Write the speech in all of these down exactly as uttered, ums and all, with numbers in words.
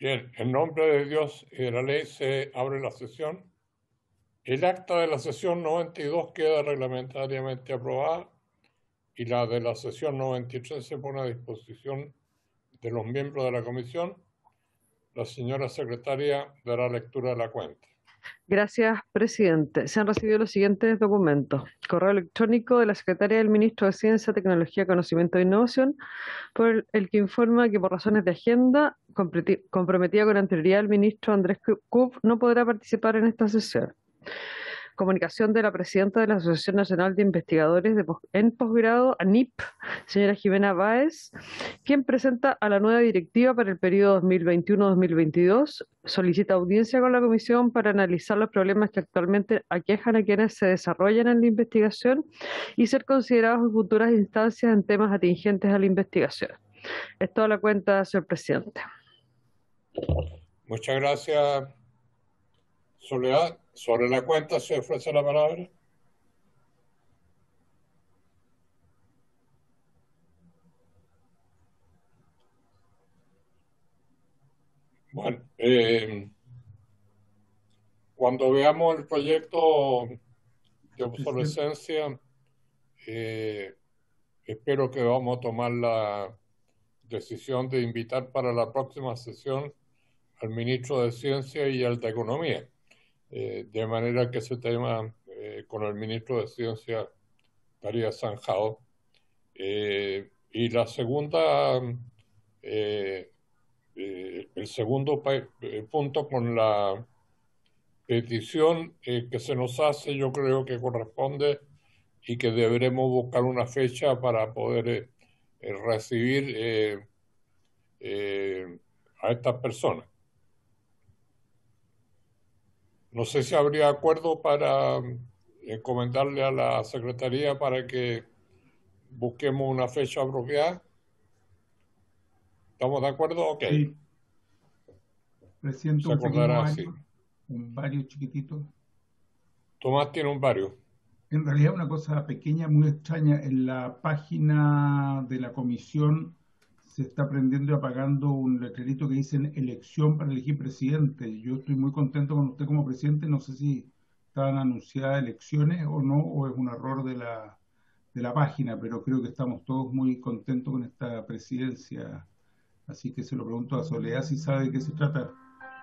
Bien, en nombre de Dios y de la ley se abre la sesión. El acta de la sesión noventa y dos queda reglamentariamente aprobada y la de la sesión noventa y tres se pone a disposición de los miembros de la comisión. La señora secretaria dará lectura de la cuenta. Gracias, presidente. Se han recibido los siguientes documentos. Correo electrónico de la Secretaría del Ministro de Ciencia, Tecnología, Conocimiento e Innovación, por el, el que informa que por razones de agenda compreti- comprometida con anterioridad el ministro Andrés Kub no podrá participar en esta sesión. Comunicación de la presidenta de la Asociación Nacional de Investigadores de pos- en Posgrado, A N I P, señora Jimena Báez, quien presenta a la nueva directiva para el periodo dos mil veintiuno a dos mil veintidós, solicita audiencia con la comisión para analizar los problemas que actualmente aquejan a quienes se desarrollan en la investigación y ser considerados en futuras instancias en temas atingentes a la investigación. Es toda la cuenta, señor presidente. Muchas gracias, Soledad. Sobre la cuenta se ofrece la palabra. Bueno, eh, cuando veamos el proyecto de obsolescencia, eh, espero que vamos a tomar la decisión de invitar para la próxima sesión al ministro de Ciencia y al de Economía, eh, de manera que ese tema eh, con el ministro de Ciencia estaría zanjado. Eh, y la segunda, eh, eh, el segundo eh, punto con la petición eh, que se nos hace, yo creo que corresponde y que deberemos buscar una fecha para poder eh, eh, recibir eh, eh, a estas personas. No sé si habría acuerdo para encomendarle a la Secretaría para que busquemos una fecha apropiada. ¿Estamos de acuerdo? Ok. Sí, presiento Se un pequeño acordará así. vario, un vario chiquitito. Tomás tiene un vario. En realidad una cosa pequeña, muy extraña, en la página de la comisión se está prendiendo y apagando un letrerito que dice elección para elegir presidente. Yo estoy muy contento con usted como presidente, no sé si estaban anunciadas elecciones o no, o es un error de la, de la página, pero creo que estamos todos muy contentos con esta presidencia. Así que se lo pregunto a Soledad si sabe de qué se trata.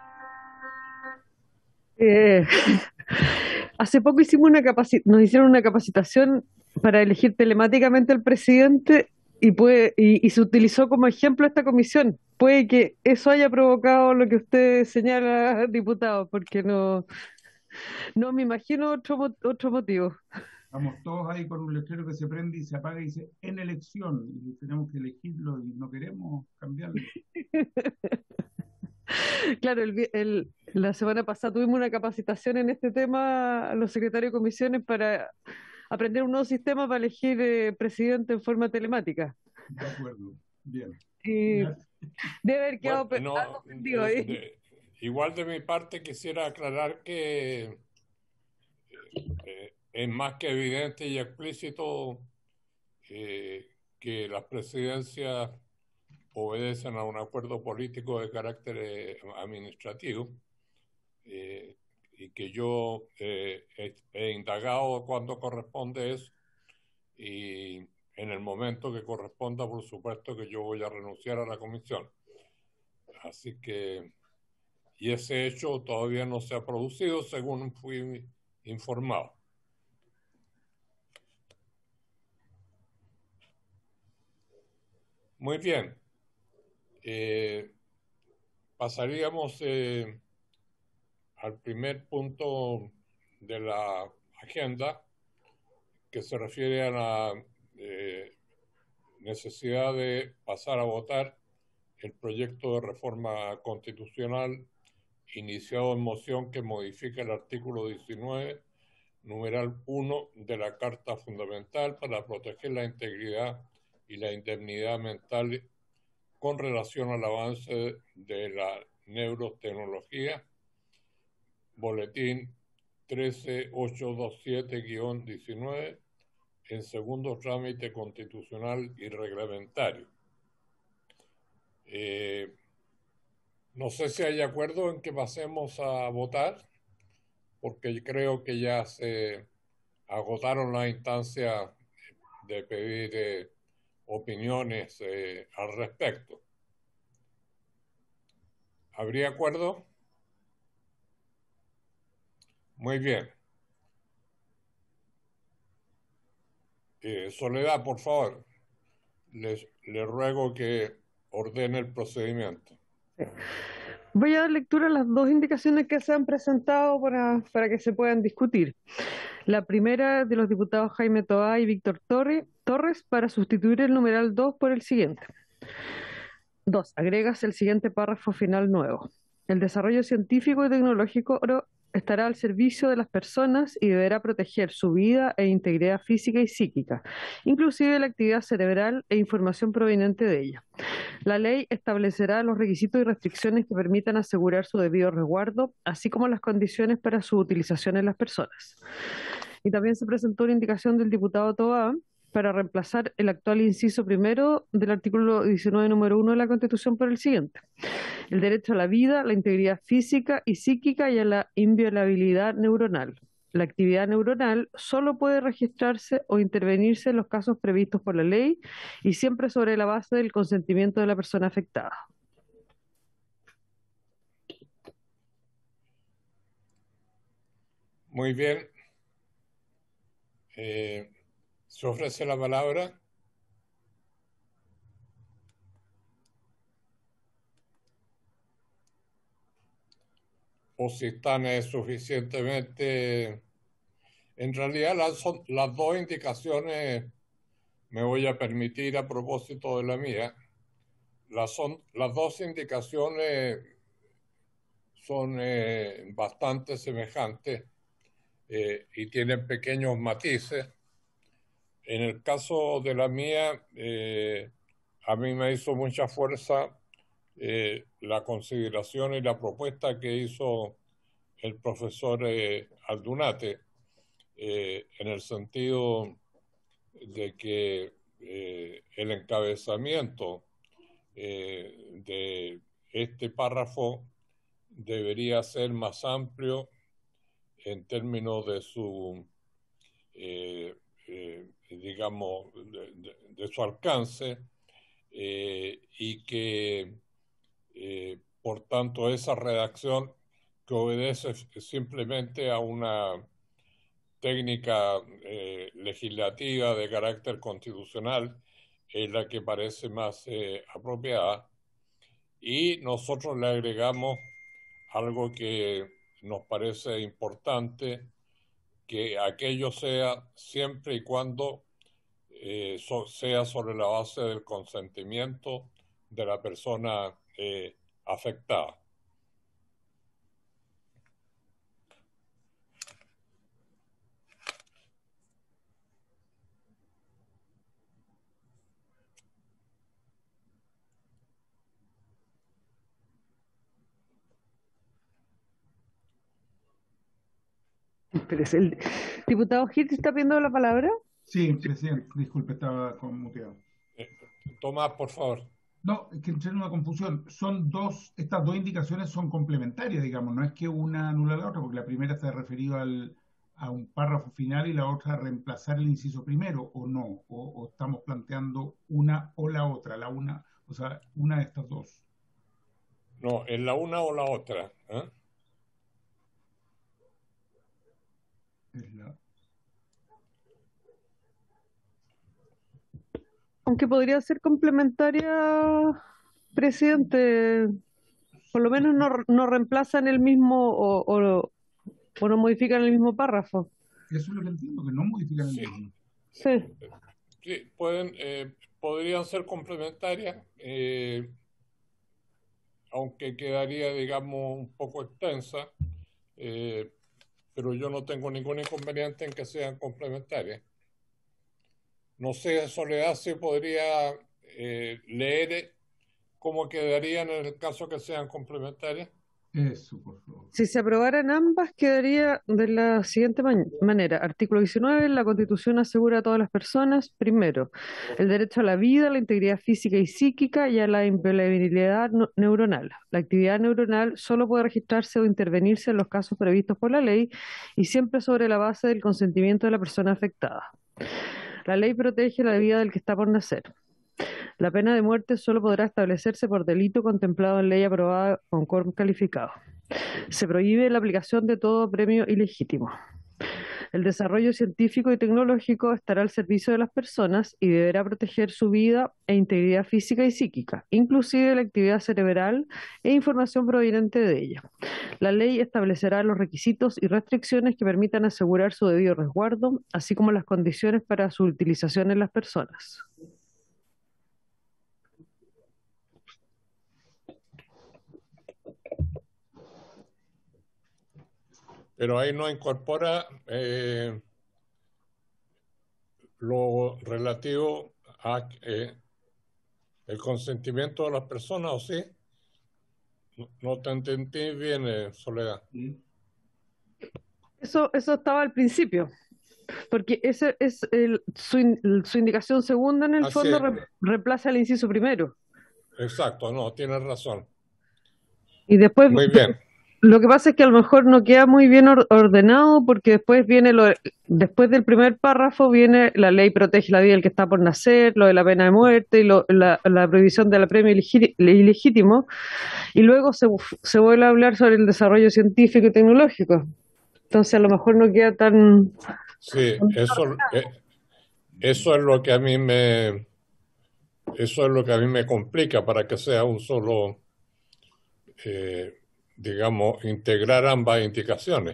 Eh, hace poco hicimos una capaci- nos hicieron una capacitación para elegir telemáticamente al presidente y, puede, y, y se utilizó como ejemplo esta comisión. Puede que eso haya provocado lo que usted señala, diputado, porque no, no me imagino otro, mo- otro motivo. Estamos todos ahí con un letrero que se prende y se apaga y dice en elección y tenemos que elegirlo y no queremos cambiarlo. Claro, el, vi- el- la semana pasada tuvimos una capacitación en este tema a los secretarios de comisiones para aprender un nuevo sistema para elegir eh, presidente en forma telemática. De acuerdo, bien. Y Gracias. debe haber Bueno, quedado pe- algo no, perdido eh, ahí. de, igual de mi parte quisiera aclarar que eh, es más que evidente y explícito eh, que las presidencias obedecen a un acuerdo político de carácter eh, administrativo eh, y que yo eh, he, he indagado cuando corresponde eso y en el momento que corresponda, por supuesto que yo voy a renunciar a la comisión. Así que, y ese hecho todavía no se ha producido según fui informado. Muy bien. Eh, pasaríamos eh, al primer punto de la agenda que se refiere a la eh, necesidad de pasar a votar el proyecto de reforma constitucional iniciado en moción que modifica el artículo diecinueve, numeral uno de la Carta Fundamental para proteger la integridad y la indemnidad mental con relación al avance de la neurotecnología, boletín trece mil ochocientos veintisiete guión diecinueve, en segundo trámite constitucional y reglamentario. Eh, No sé si hay acuerdo en que pasemos a votar, porque creo que ya se agotaron las instancias de pedir eh, opiniones eh, al respecto. ¿Habría acuerdo? Muy bien. Eh, Soledad, por favor, les, le ruego que ordene el procedimiento. Voy a dar lectura a las dos indicaciones que se han presentado para, para que se puedan discutir. La primera de los diputados Jaime Toá y Víctor Torre, Torres para sustituir el numeral dos por el siguiente. dos. Agregas el siguiente párrafo final nuevo. El desarrollo científico y tecnológico estará al servicio de las personas y deberá proteger su vida e integridad física y psíquica, inclusive la actividad cerebral e información proveniente de ella. La ley establecerá los requisitos y restricciones que permitan asegurar su debido resguardo, así como las condiciones para su utilización en las personas. Y también se presentó una indicación del diputado Toá para reemplazar el actual inciso primero del artículo diecinueve, número uno de la Constitución por el siguiente. El derecho a la vida, la integridad física y psíquica y a la inviolabilidad neuronal. La actividad neuronal solo puede registrarse o intervenirse en los casos previstos por la ley y siempre sobre la base del consentimiento de la persona afectada. Muy bien. Eh, ¿Se ofrece la palabra? O si están eh, suficientemente... En realidad las, son, las dos indicaciones, me voy a permitir a propósito de la mía, las, son, las dos indicaciones son eh, bastante semejantes eh, y tienen pequeños matices. En el caso de la mía, eh, a mí me hizo mucha fuerza eh, la consideración y la propuesta que hizo el profesor eh, Aldunate, eh, en el sentido de que eh, el encabezamiento eh, de este párrafo debería ser más amplio en términos de su, eh, eh, digamos, de, de, de su alcance eh, y que, eh, por tanto, esa redacción que obedece simplemente a una técnica eh, legislativa de carácter constitucional es la que parece más eh, apropiada, y nosotros le agregamos algo que nos parece importante, que aquello sea siempre y cuando eh, so, sea sobre la base del consentimiento de la persona eh, afectada. Espérese, ¿el diputado Gil está pidiendo la palabra? Sí, presidente, disculpe, estaba muteado. Eh, Tomás, por favor. No, es que entré en una confusión. Son dos, estas dos indicaciones son complementarias, digamos, no es que una anula la otra, porque la primera está referida al, a un párrafo final y la otra a reemplazar el inciso primero, o no, o, o estamos planteando una o la otra, la una, o sea, una de estas dos. No, en la una o la otra, ¿eh? Es la... Aunque podría ser complementaria, presidente, por lo menos no, no reemplazan el mismo o, o, o no modifican el mismo párrafo. Eso es lo que entiendo, que no modifican Sí. el mismo. Sí. Sí, pueden, eh, podrían ser complementarias, eh, aunque quedaría, digamos, un poco extensa, eh, pero yo no tengo ningún inconveniente en que sean complementarias. No sé, Soledad, si podría eh, leer cómo quedarían en el caso que sean complementarias. Eso, por favor. Si se aprobaran ambas, quedaría de la siguiente man- manera. Artículo diecinueve. La Constitución asegura a todas las personas, primero, el derecho a la vida, a la integridad física y psíquica y a la inviolabilidad no- neuronal. La actividad neuronal solo puede registrarse o intervenirse en los casos previstos por la ley y siempre sobre la base del consentimiento de la persona afectada. La ley protege la vida del que está por nacer. La pena de muerte solo podrá establecerse por delito contemplado en ley aprobada con quórum calificado. Se prohíbe la aplicación de todo premio ilegítimo. El desarrollo científico y tecnológico estará al servicio de las personas y deberá proteger su vida e integridad física y psíquica, inclusive la actividad cerebral e información proveniente de ella. La ley establecerá los requisitos y restricciones que permitan asegurar su debido resguardo, así como las condiciones para su utilización en las personas. Pero ahí no incorpora eh, lo relativo a eh, el consentimiento de las personas, ¿o sí? No, no te entendí bien, eh, Soledad. Eso, eso estaba al principio, porque ese es el, su, in- su indicación segunda en el Ah, fondo sí, re- reemplaza el inciso primero. exacto, no, tienes razón. Y después, Muy pero bien. lo que pasa es que a lo mejor no queda muy bien or- ordenado porque después viene lo, de- después del primer párrafo viene la ley protege la vida del que está por nacer, lo de la pena de muerte y lo- la, la prohibición del premio ilegi- ilegítimo, y luego se, se vuelve a hablar sobre el desarrollo científico y tecnológico. Entonces a lo mejor no queda tan... Sí, eso, eh, eso es lo que a mí me, eso es lo que a mí me complica para que sea un solo, eh, digamos, integrar ambas indicaciones.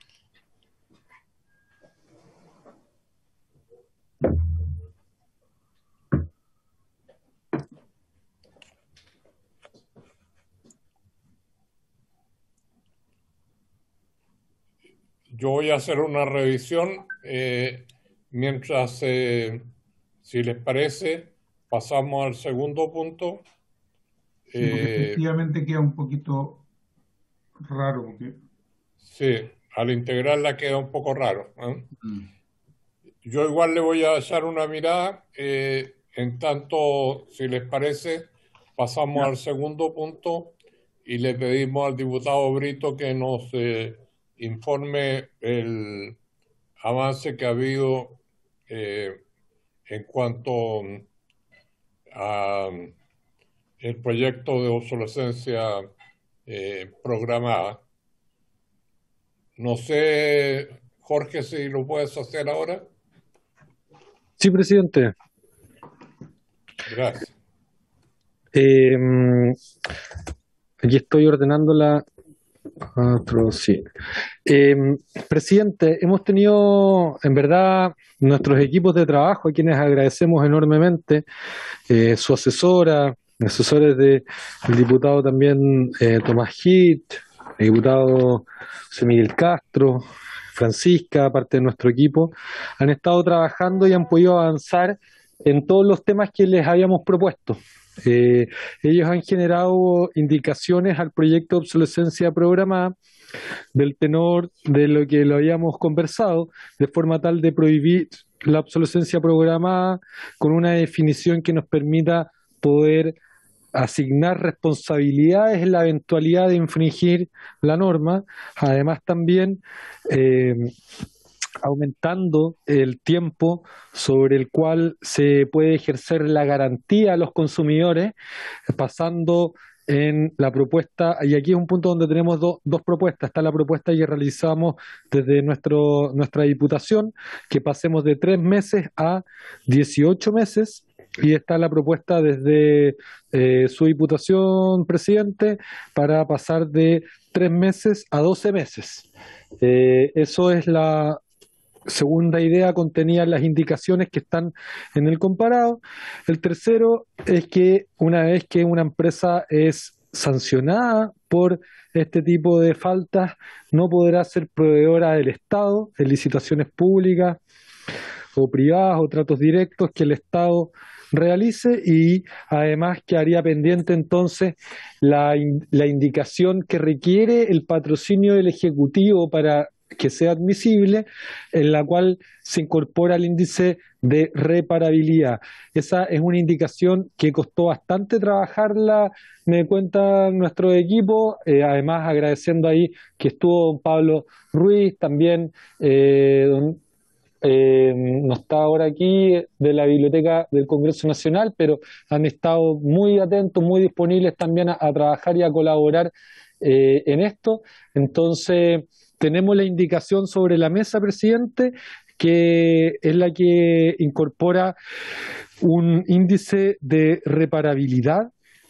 Yo voy a hacer una revisión eh, mientras, eh, si les parece, pasamos al segundo punto. Sí, porque Eh, efectivamente queda un poquito raro, porque sí, al integrarla queda un poco raro, ¿eh? mm, Yo igual le voy a echar una mirada, eh, en tanto, si les parece, pasamos ya, al segundo punto y le pedimos al diputado Brito que nos eh, informe el avance que ha habido eh, en cuanto a el proyecto de obsolescencia eh, programada. No sé, Jorge, si lo puedes hacer ahora. Sí, presidente. Gracias. Eh, aquí estoy ordenando la... Cuatro, sí. Eh, presidente, hemos tenido, en verdad, nuestros equipos de trabajo, a quienes agradecemos enormemente, eh, su asesora, asesores del diputado también eh, Tomás Hit, el diputado José Miguel Castro, Francisca, parte de nuestro equipo, han estado trabajando y han podido avanzar en todos los temas que les habíamos propuesto. Eh, ellos han generado indicaciones al proyecto de obsolescencia programada del tenor de lo que lo habíamos conversado, de forma tal de prohibir la obsolescencia programada con una definición que nos permita poder asignar responsabilidades en la eventualidad de infringir la norma. Además también eh, aumentando el tiempo sobre el cual se puede ejercer la garantía a los consumidores, pasando en la propuesta, y aquí es un punto donde tenemos do, dos propuestas. Está la propuesta que realizamos desde nuestro, nuestra diputación, que pasemos de tres meses a dieciocho meses, y está la propuesta desde eh, su diputación, presidente, para pasar de tres meses a doce meses. Eh, eso es la segunda idea, contenía las indicaciones que están en el comparado. El tercero es que una vez que una empresa es sancionada por este tipo de faltas, no podrá ser proveedora del Estado en licitaciones públicas o privadas o tratos directos que el Estado realice, y además quedaría pendiente entonces la, la indicación que requiere el patrocinio del Ejecutivo para que sea admisible, en la cual se incorpora el índice de reparabilidad. Esa es una indicación que costó bastante trabajarla, me cuenta nuestro equipo, eh, además agradeciendo ahí que estuvo don Pablo Ruiz, también eh, don, eh, no está ahora aquí de la Biblioteca del Congreso Nacional, pero han estado muy atentos, muy disponibles también a, a trabajar y a colaborar eh, en esto. Entonces, tenemos la indicación sobre la mesa, presidente, que es la que incorpora un índice de reparabilidad.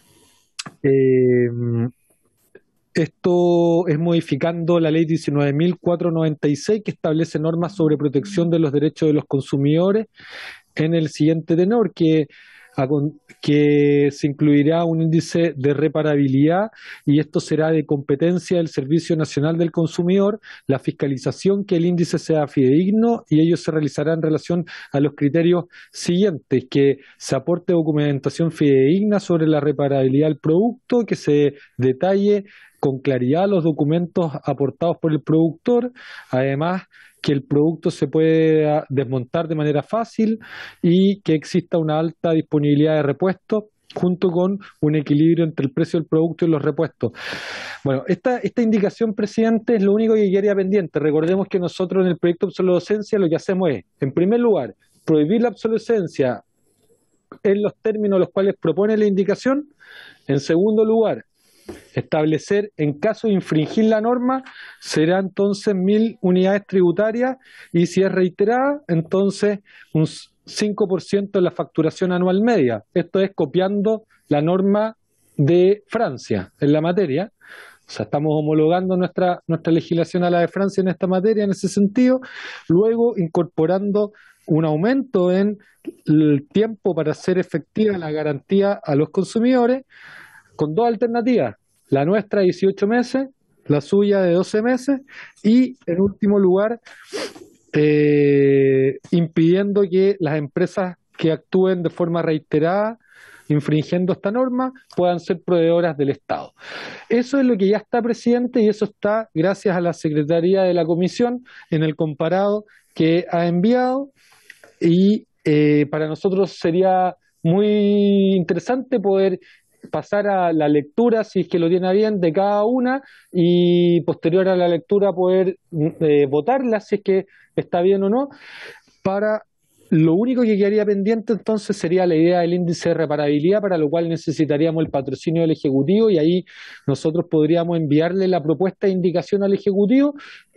Eh, Esto es modificando la ley diecinueve mil cuatrocientos noventa y seis, que establece normas sobre protección de los derechos de los consumidores, en el siguiente tenor, que, que se incluirá un índice de reparabilidad, y esto será de competencia del Servicio Nacional del Consumidor, la fiscalización que el índice sea fidedigno, y ello se realizará en relación a los criterios siguientes: que se aporte documentación fidedigna sobre la reparabilidad del producto, que se detalle con claridad los documentos aportados por el productor, además que el producto se pueda desmontar de manera fácil y que exista una alta disponibilidad de repuestos, junto con un equilibrio entre el precio del producto y los repuestos. Bueno, esta, esta indicación, presidente, es lo único que quedaría pendiente. Recordemos que nosotros en el proyecto de obsolescencia lo que hacemos es, en primer lugar, prohibir la obsolescencia en los términos los cuales propone la indicación. En segundo lugar, establecer, en caso de infringir la norma, será entonces mil unidades tributarias, y si es reiterada, entonces un cinco por ciento de la facturación anual media. Esto es copiando la norma de Francia en la materia. O sea, estamos homologando nuestra, nuestra legislación a la de Francia en esta materia, en ese sentido. Luego, incorporando un aumento en el tiempo para hacer efectiva la garantía a los consumidores, con dos alternativas: la nuestra dieciocho meses, la suya de doce meses, y en último lugar, eh, impidiendo que las empresas que actúen de forma reiterada infringiendo esta norma puedan ser proveedoras del Estado. Eso es lo que ya está, presidente, y eso está gracias a la Secretaría de la Comisión en el comparado que ha enviado, y eh, para nosotros sería muy interesante poder pasar a la lectura, si es que lo tiene bien, de cada una, y posterior a la lectura poder eh, votarla, si es que está bien o no. Para lo único que quedaría pendiente entonces sería la idea del índice de reparabilidad, para lo cual necesitaríamos el patrocinio del Ejecutivo, y ahí nosotros podríamos enviarle la propuesta de indicación al Ejecutivo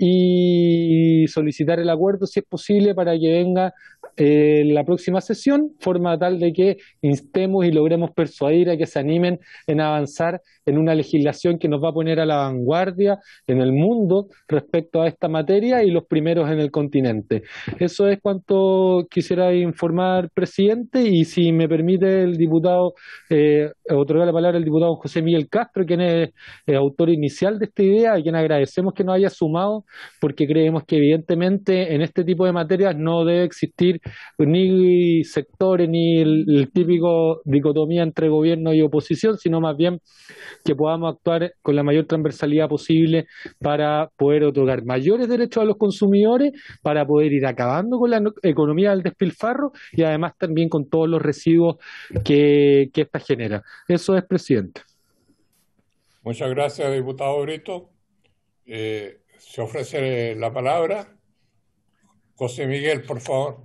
y solicitar el acuerdo, si es posible, para que venga eh, la próxima sesión, forma tal de que instemos y logremos persuadir a que se animen en avanzar en una legislación que nos va a poner a la vanguardia en el mundo respecto a esta materia, y los primeros en el continente. Eso es cuanto quisiera informar, presidente, y si me permite el diputado, eh, otorgar la palabra al diputado José Miguel Castro, quien es eh, autor inicial de esta idea, a quien agradecemos que nos haya sumado, porque creemos que evidentemente en este tipo de materias no debe existir ni sectores ni el, el típico dicotomía entre gobierno y oposición, sino más bien que podamos actuar con la mayor transversalidad posible para poder otorgar mayores derechos a los consumidores, para poder ir acabando con la economía del despilfarro, y además también con todos los residuos que, que esta genera. Eso es, presidente. Muchas gracias, diputado Brito. Eh, se ofrece la palabra. José Miguel, por favor.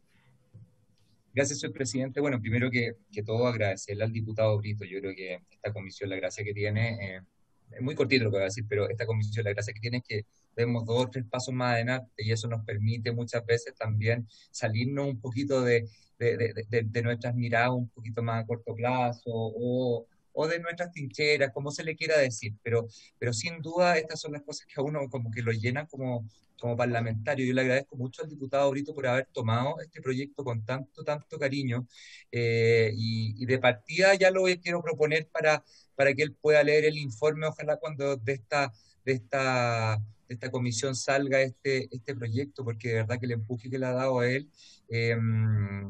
Gracias, señor presidente. Bueno, primero que, que todo, agradecerle al diputado Brito. Yo creo que esta comisión, la gracia que tiene, eh, es muy cortito lo que voy a decir, pero esta comisión, la gracia que tiene es que demos dos o tres pasos más adelante, y eso nos permite muchas veces también salirnos un poquito de, de, de, de, de nuestras miradas un poquito más a corto plazo, o, o de nuestras trincheras, como se le quiera decir, pero, pero sin duda estas son las cosas que a uno como que lo llenan como, como parlamentario. Yo le agradezco mucho al diputado Brito por haber tomado este proyecto con tanto, tanto cariño, eh, y, y de partida ya lo quiero proponer para, para que él pueda leer el informe, ojalá cuando de esta, de esta, de esta comisión salga este, este proyecto, porque de verdad que el empuje que le ha dado a él, eh,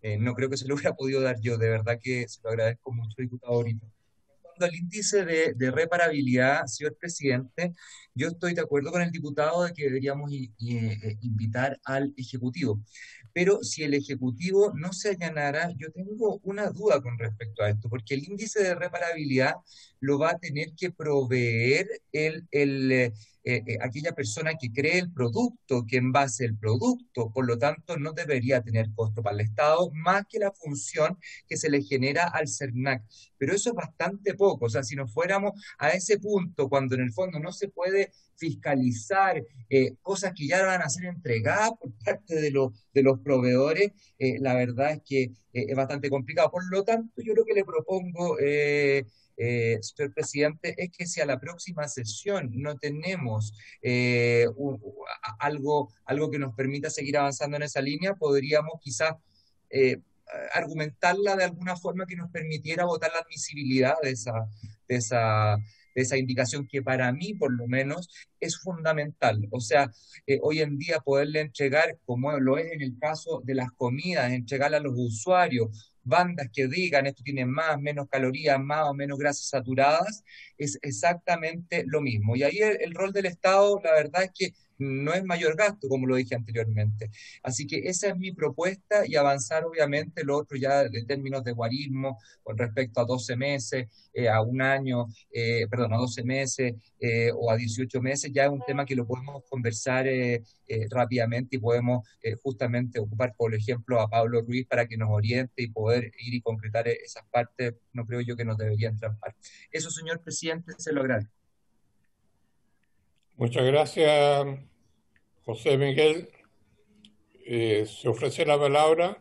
Eh, no creo que se lo hubiera podido dar yo, de verdad que se lo agradezco mucho, diputado Brito. Al índice de, de reparabilidad, señor presidente, yo estoy de acuerdo con el diputado de que deberíamos i- i- eh, invitar al Ejecutivo. Pero si el Ejecutivo no se allanara, yo tengo una duda con respecto a esto, porque el índice de reparabilidad lo va a tener que proveer el, el, eh, eh, eh, aquella persona que cree el producto, que envase el producto, por lo tanto no debería tener costo para el Estado, más que la función que se le genera al CERNAC. Pero eso es bastante poco, o sea, si nos fuéramos a ese punto, cuando en el fondo no se puede fiscalizar eh, cosas que ya van a ser entregadas por parte de, los de los proveedores, eh, la verdad es que eh, es bastante complicado. Por lo tanto, yo lo que le propongo, eh, eh, señor presidente, es que si a la próxima sesión no tenemos eh, un, a- algo, algo que nos permita seguir avanzando en esa línea, podríamos quizás eh, argumentarla de alguna forma que nos permitiera votar la admisibilidad de esa, de esa, de esa indicación que para mí, por lo menos, es fundamental. O sea, eh, hoy en día poderle entregar, como lo es en el caso de las comidas, entregarle a los usuarios bandas que digan esto tiene más, menos calorías, más o menos grasas saturadas, es exactamente lo mismo. Y ahí el, el rol del Estado, la verdad es que no es mayor gasto, como lo dije anteriormente. Así que esa es mi propuesta y avanzar obviamente lo otro ya en términos de guarismo con respecto a doce meses, eh, a un año, eh, perdón, a doce meses eh, o a dieciocho meses, ya es un tema que lo podemos conversar eh, eh, rápidamente y podemos eh, justamente ocupar, por ejemplo, a Pablo Ruiz para que nos oriente y poder ir y concretar esas partes, no creo yo que nos deberían trampar. Eso, señor presidente, se lo agradezco. Muchas gracias, José Miguel. Eh, se ofrece la palabra.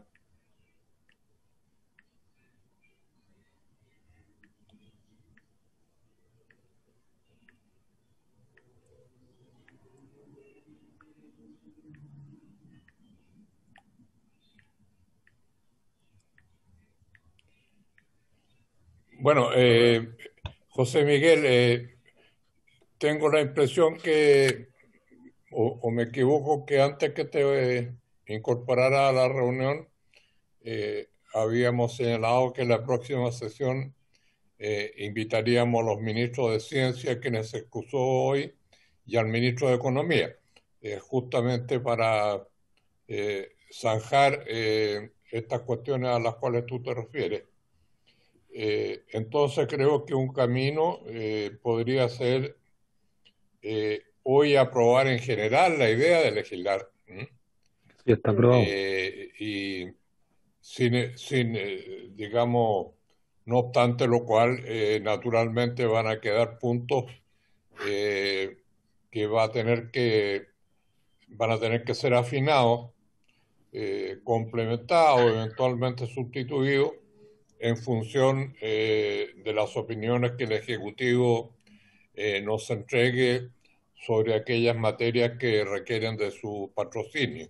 Bueno, eh, José Miguel, eh, tengo la impresión que, o, o me equivoco, que antes que te eh, incorporara a la reunión, eh, habíamos señalado que en la próxima sesión eh, invitaríamos a los ministros de Ciencia, quienes se excusó hoy, y al ministro de Economía, eh, justamente para eh, zanjar eh, estas cuestiones a las cuales tú te refieres. Eh, entonces creo que un camino eh, podría ser eh, hoy aprobar en general la idea de legislar. ¿Mm? Sí, está aprobado. Eh, y sin, sin eh, digamos, no obstante lo cual, eh, naturalmente van a quedar puntos eh, que va a tener que, van a tener que ser afinados, eh, complementados, eventualmente sustituidos en función eh, de las opiniones que el Ejecutivo eh, nos entregue sobre aquellas materias que requieren de su patrocinio.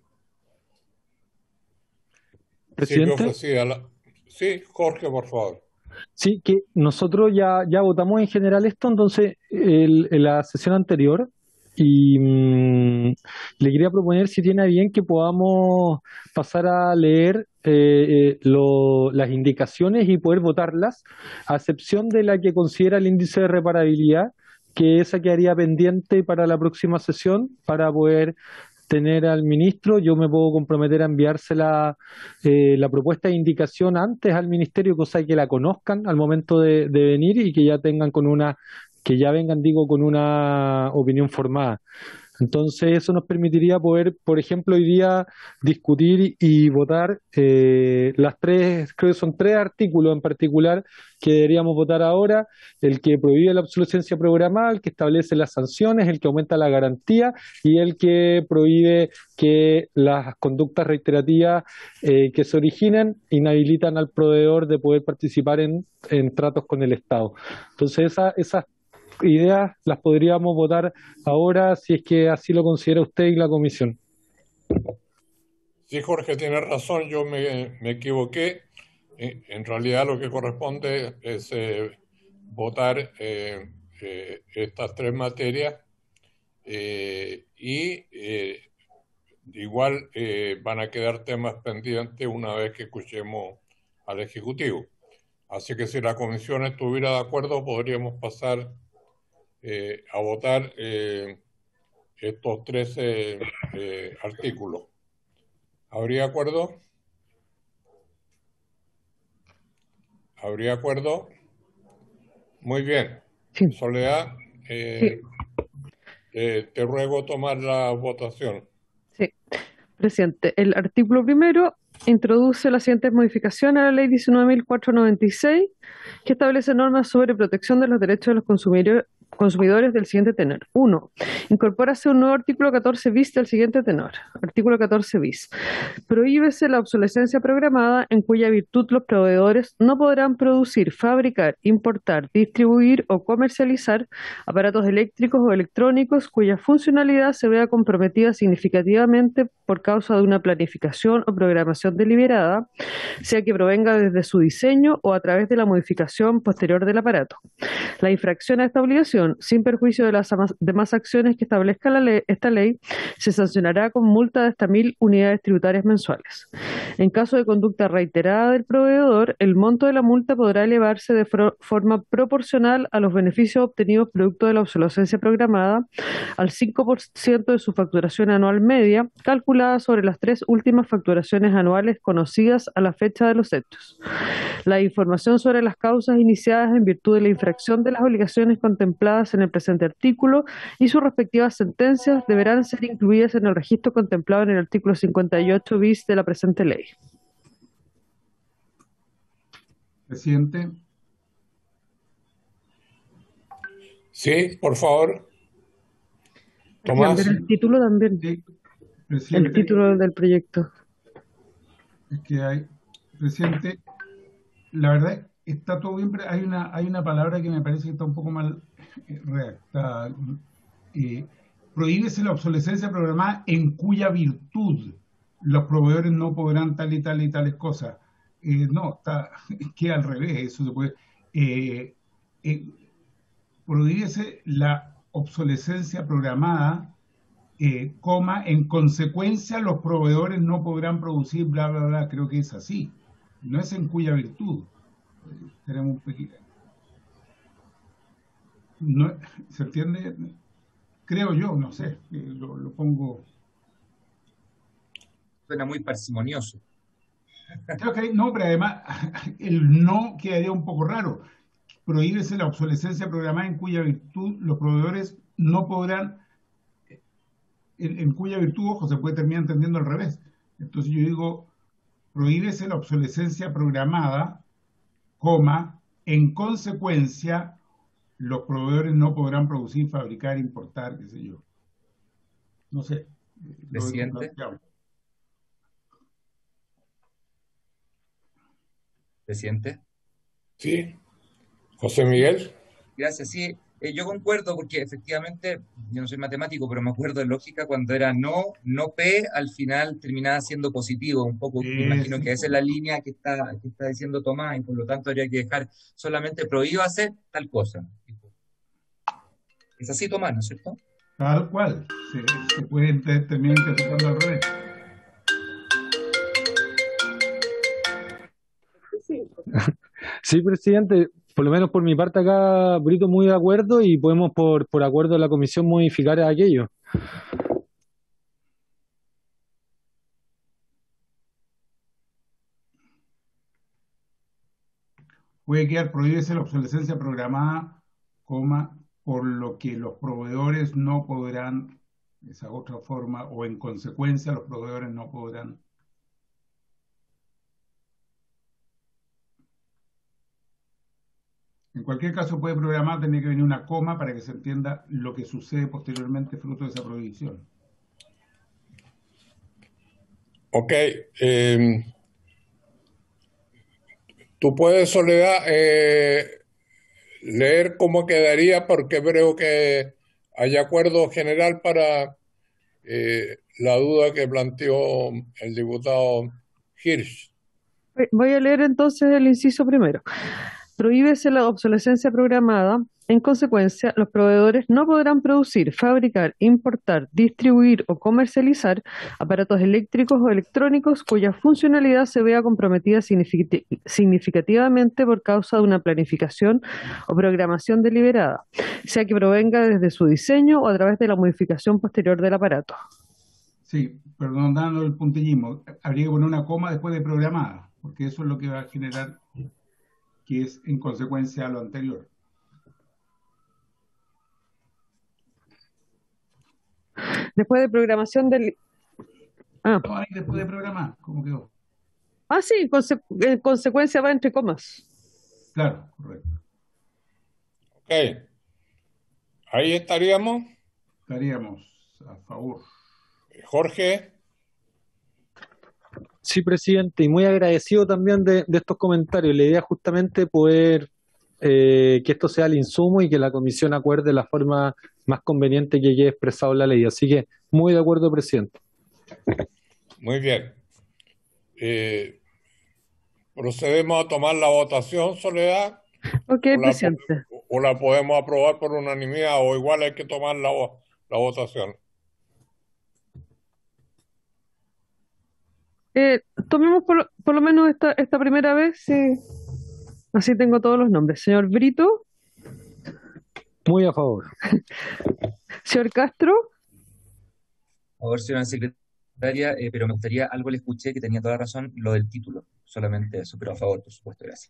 Silvia Presidente, ofrecida la... Sí, Jorge, por favor. sí, que nosotros ya, ya votamos en general esto, entonces el- en la sesión anterior, y mm, le quería proponer si tiene a bien que podamos pasar a leer eh, eh, lo- las indicaciones y poder votarlas, a excepción de la que considera el índice de reparabilidad, que esa quedaría pendiente para la próxima sesión para poder tener al ministro. Yo me puedo comprometer a enviársela eh, la propuesta de indicación antes al ministerio, cosa que la conozcan al momento de, de venir y que ya tengan con una, que ya vengan, digo, con una opinión formada. Entonces eso nos permitiría poder, por ejemplo, hoy día discutir y votar eh, las tres, creo que son tres artículos en particular que deberíamos votar ahora: el que prohíbe la obsolescencia programada, el que establece las sanciones, el que aumenta la garantía y el que prohíbe que las conductas reiterativas eh, que se originen inhabilitan al proveedor de poder participar en, en tratos con el Estado. Entonces esa, esas ideas las podríamos votar ahora si es que así lo considera usted y la comisión. Sí, Jorge, tiene razón, yo me, me equivoqué. En, en realidad lo que corresponde es eh, votar eh, eh, estas tres materias eh, y, eh, igual eh, van a quedar temas pendientes una vez que escuchemos al Ejecutivo. Así que si la comisión estuviera de acuerdo, podríamos pasar eh, a votar eh, estos trece eh, artículos. ¿Habría acuerdo? ¿Habría acuerdo? Muy bien. Sí. Soledad, eh, Sí. eh, te ruego tomar la votación. Sí. Presidente, el artículo primero introduce las siguientes modificaciones a la ley diecinueve mil cuatrocientos noventa y seis, que establece normas sobre protección de los derechos de los consumidores, consumidores del siguiente tenor. uno. Incorpórase un nuevo artículo catorce bis del siguiente tenor. Artículo catorce bis. Prohíbese la obsolescencia programada en cuya virtud los proveedores no podrán producir, fabricar, importar, distribuir o comercializar aparatos eléctricos o electrónicos cuya funcionalidad se vea comprometida significativamente por causa de una planificación o programación deliberada, sea que provenga desde su diseño o a través de la modificación posterior del aparato. La infracción a esta obligación, sin perjuicio de las demás acciones que establezca la ley, esta ley, se sancionará con multa de hasta mil unidades tributarias mensuales. En caso de conducta reiterada del proveedor, el monto de la multa podrá elevarse de forma proporcional a los beneficios obtenidos producto de la obsolescencia programada al cinco por ciento de su facturación anual media, calculada sobre las tres últimas facturaciones anuales conocidas a la fecha de los hechos. La información sobre las causas iniciadas en virtud de la infracción de las obligaciones contempladas en el presente artículo y sus respectivas sentencias deberán ser incluidas en el registro contemplado en el artículo cincuenta y ocho bis de la presente ley. Presidente. Sí, por favor. Tomás. El título también. Sí, presidente. El título del proyecto. Es que hay, presidente, la verdad está todo bien, pero hay una, hay una palabra que me parece que está un poco mal eh, redactada. Eh, prohíbese la obsolescencia programada en cuya virtud los proveedores no podrán tal y tal y tales cosas. Eh, no, está, queda al revés, eso se puede. Eh, eh, prohíbese la obsolescencia programada, eh, coma, en consecuencia los proveedores no podrán producir, bla, bla, bla, creo que es así. No es en cuya virtud. Eh, tenemos un pequeño... No, ¿se entiende? Creo yo, no sé, eh, lo, lo pongo... Suena muy parsimonioso. Creo que no, pero además el no quedaría un poco raro. Prohíbese la obsolescencia programada en cuya virtud los proveedores no podrán, en, en cuya virtud, ojo, se puede terminar entendiendo al revés. Entonces yo digo, prohíbese la obsolescencia programada, coma, en consecuencia, los proveedores no podrán producir, fabricar, importar, qué sé yo. No sé. Presidente. Presidente. Sí. José Miguel. Gracias, sí. Eh, yo concuerdo porque efectivamente, yo no soy matemático, pero me acuerdo de lógica cuando era no, no P, al final terminaba siendo positivo. Un poco, Sí, me imagino sí. que esa es la línea que está, que está diciendo Tomás y por lo tanto habría que dejar solamente prohibido hacer tal cosa. Es así, Tomás, ¿no es cierto? Tal cual. Se, se puede terminar interpretando al revés. Sí, presidente, por lo menos por mi parte acá, Brito, muy de acuerdo y podemos por, por acuerdo de la comisión modificar aquello. Puede quedar prohibirse la obsolescencia programada, coma, por lo que los proveedores no podrán, esa otra forma, o en consecuencia los proveedores no podrán. En cualquier caso puede programar, tiene que venir una coma para que se entienda lo que sucede posteriormente fruto de esa prohibición. Ok. Eh, Tú puedes, Soledad, eh, leer cómo quedaría, porque creo que hay acuerdo general para eh, la duda que planteó el diputado Hirsch. Voy a leer entonces el inciso primero. Prohíbese la obsolescencia programada En consecuencia, los proveedores no podrán producir, fabricar, importar, distribuir o comercializar aparatos eléctricos o electrónicos cuya funcionalidad se vea comprometida significati- significativamente por causa de una planificación o programación deliberada, sea que provenga desde su diseño o a través de la modificación posterior del aparato. Sí, perdón, dando el puntillismo, habría que poner una coma después de programada, porque eso es lo que va a generar que es en consecuencia a lo anterior. Después de programación del... Ah, No, ahí después de programar, ¿cómo quedó? ah sí, en conse- en consecuencia va entre comas. Claro, correcto. Ok, ahí estaríamos. Estaríamos a favor. Jorge, Sí, presidente, y muy agradecido también de, de estos comentarios. La idea es justamente poder eh, que esto sea el insumo y que la comisión acuerde la forma más conveniente que quede expresado en la ley. Así que muy de acuerdo, presidente. muy bien. Eh, procedemos a tomar la votación, Soledad, Ok, o la, presidente. o la podemos aprobar por unanimidad, o igual hay que tomar la, vo- la votación. Eh, tomemos por, lo- por lo menos esta, esta primera vez, sí. Así tengo todos los nombres. Señor Brito, Muy a favor. señor Castro, A favor, señora secretaria, eh, pero me gustaría, algo le escuché que tenía toda la razón, lo del título, solamente eso, pero a favor, por supuesto, gracias.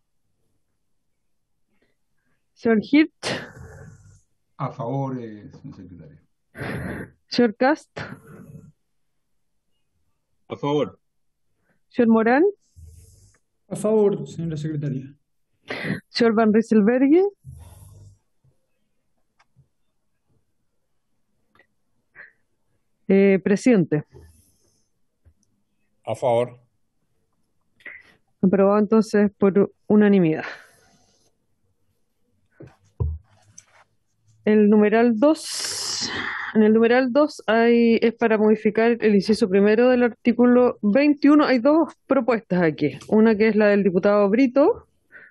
señor Hirt, A favor, eh, señor secretario. señor Cast, A favor. señor Morán, A favor, señora secretaria. señor Van Rieselberghe, eh, presidente. A favor. Aprobado entonces por unanimidad. El numeral dos, en el numeral dos hay, es para modificar el inciso primero del artículo veintiuno. Hay dos propuestas aquí. Una que es la del diputado Brito,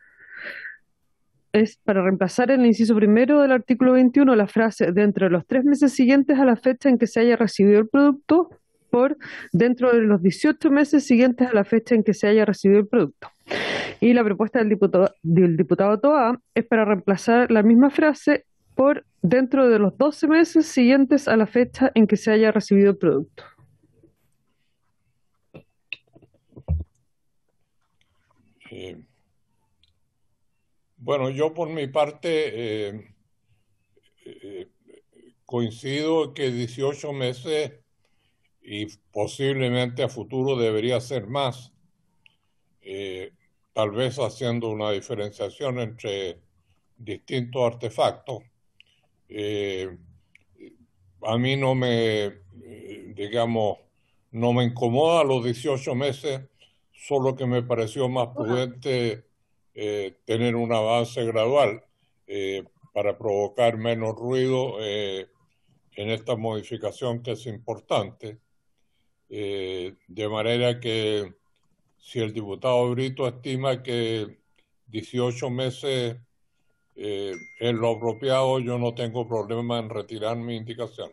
es para reemplazar en el inciso primero del artículo veintiuno la frase dentro de los tres meses siguientes a la fecha en que se haya recibido el producto por dentro de los dieciocho meses siguientes a la fecha en que se haya recibido el producto. Y la propuesta del diputado, del diputado Toa es para reemplazar la misma frase por dentro de los doce meses siguientes a la fecha en que se haya recibido el producto. Eh, bueno, yo por mi parte eh, eh, coincido que dieciocho meses y posiblemente a futuro debería ser más, eh, tal vez haciendo una diferenciación entre distintos artefactos. Eh, a mí no me, eh, digamos, no me incomoda los dieciocho meses, solo que me pareció más prudente eh, tener un avance gradual eh, para provocar menos ruido eh, en esta modificación que es importante. Eh, de manera que si el diputado Brito estima que dieciocho meses eh, es lo apropiado, yo no tengo problema en retirar mi indicación.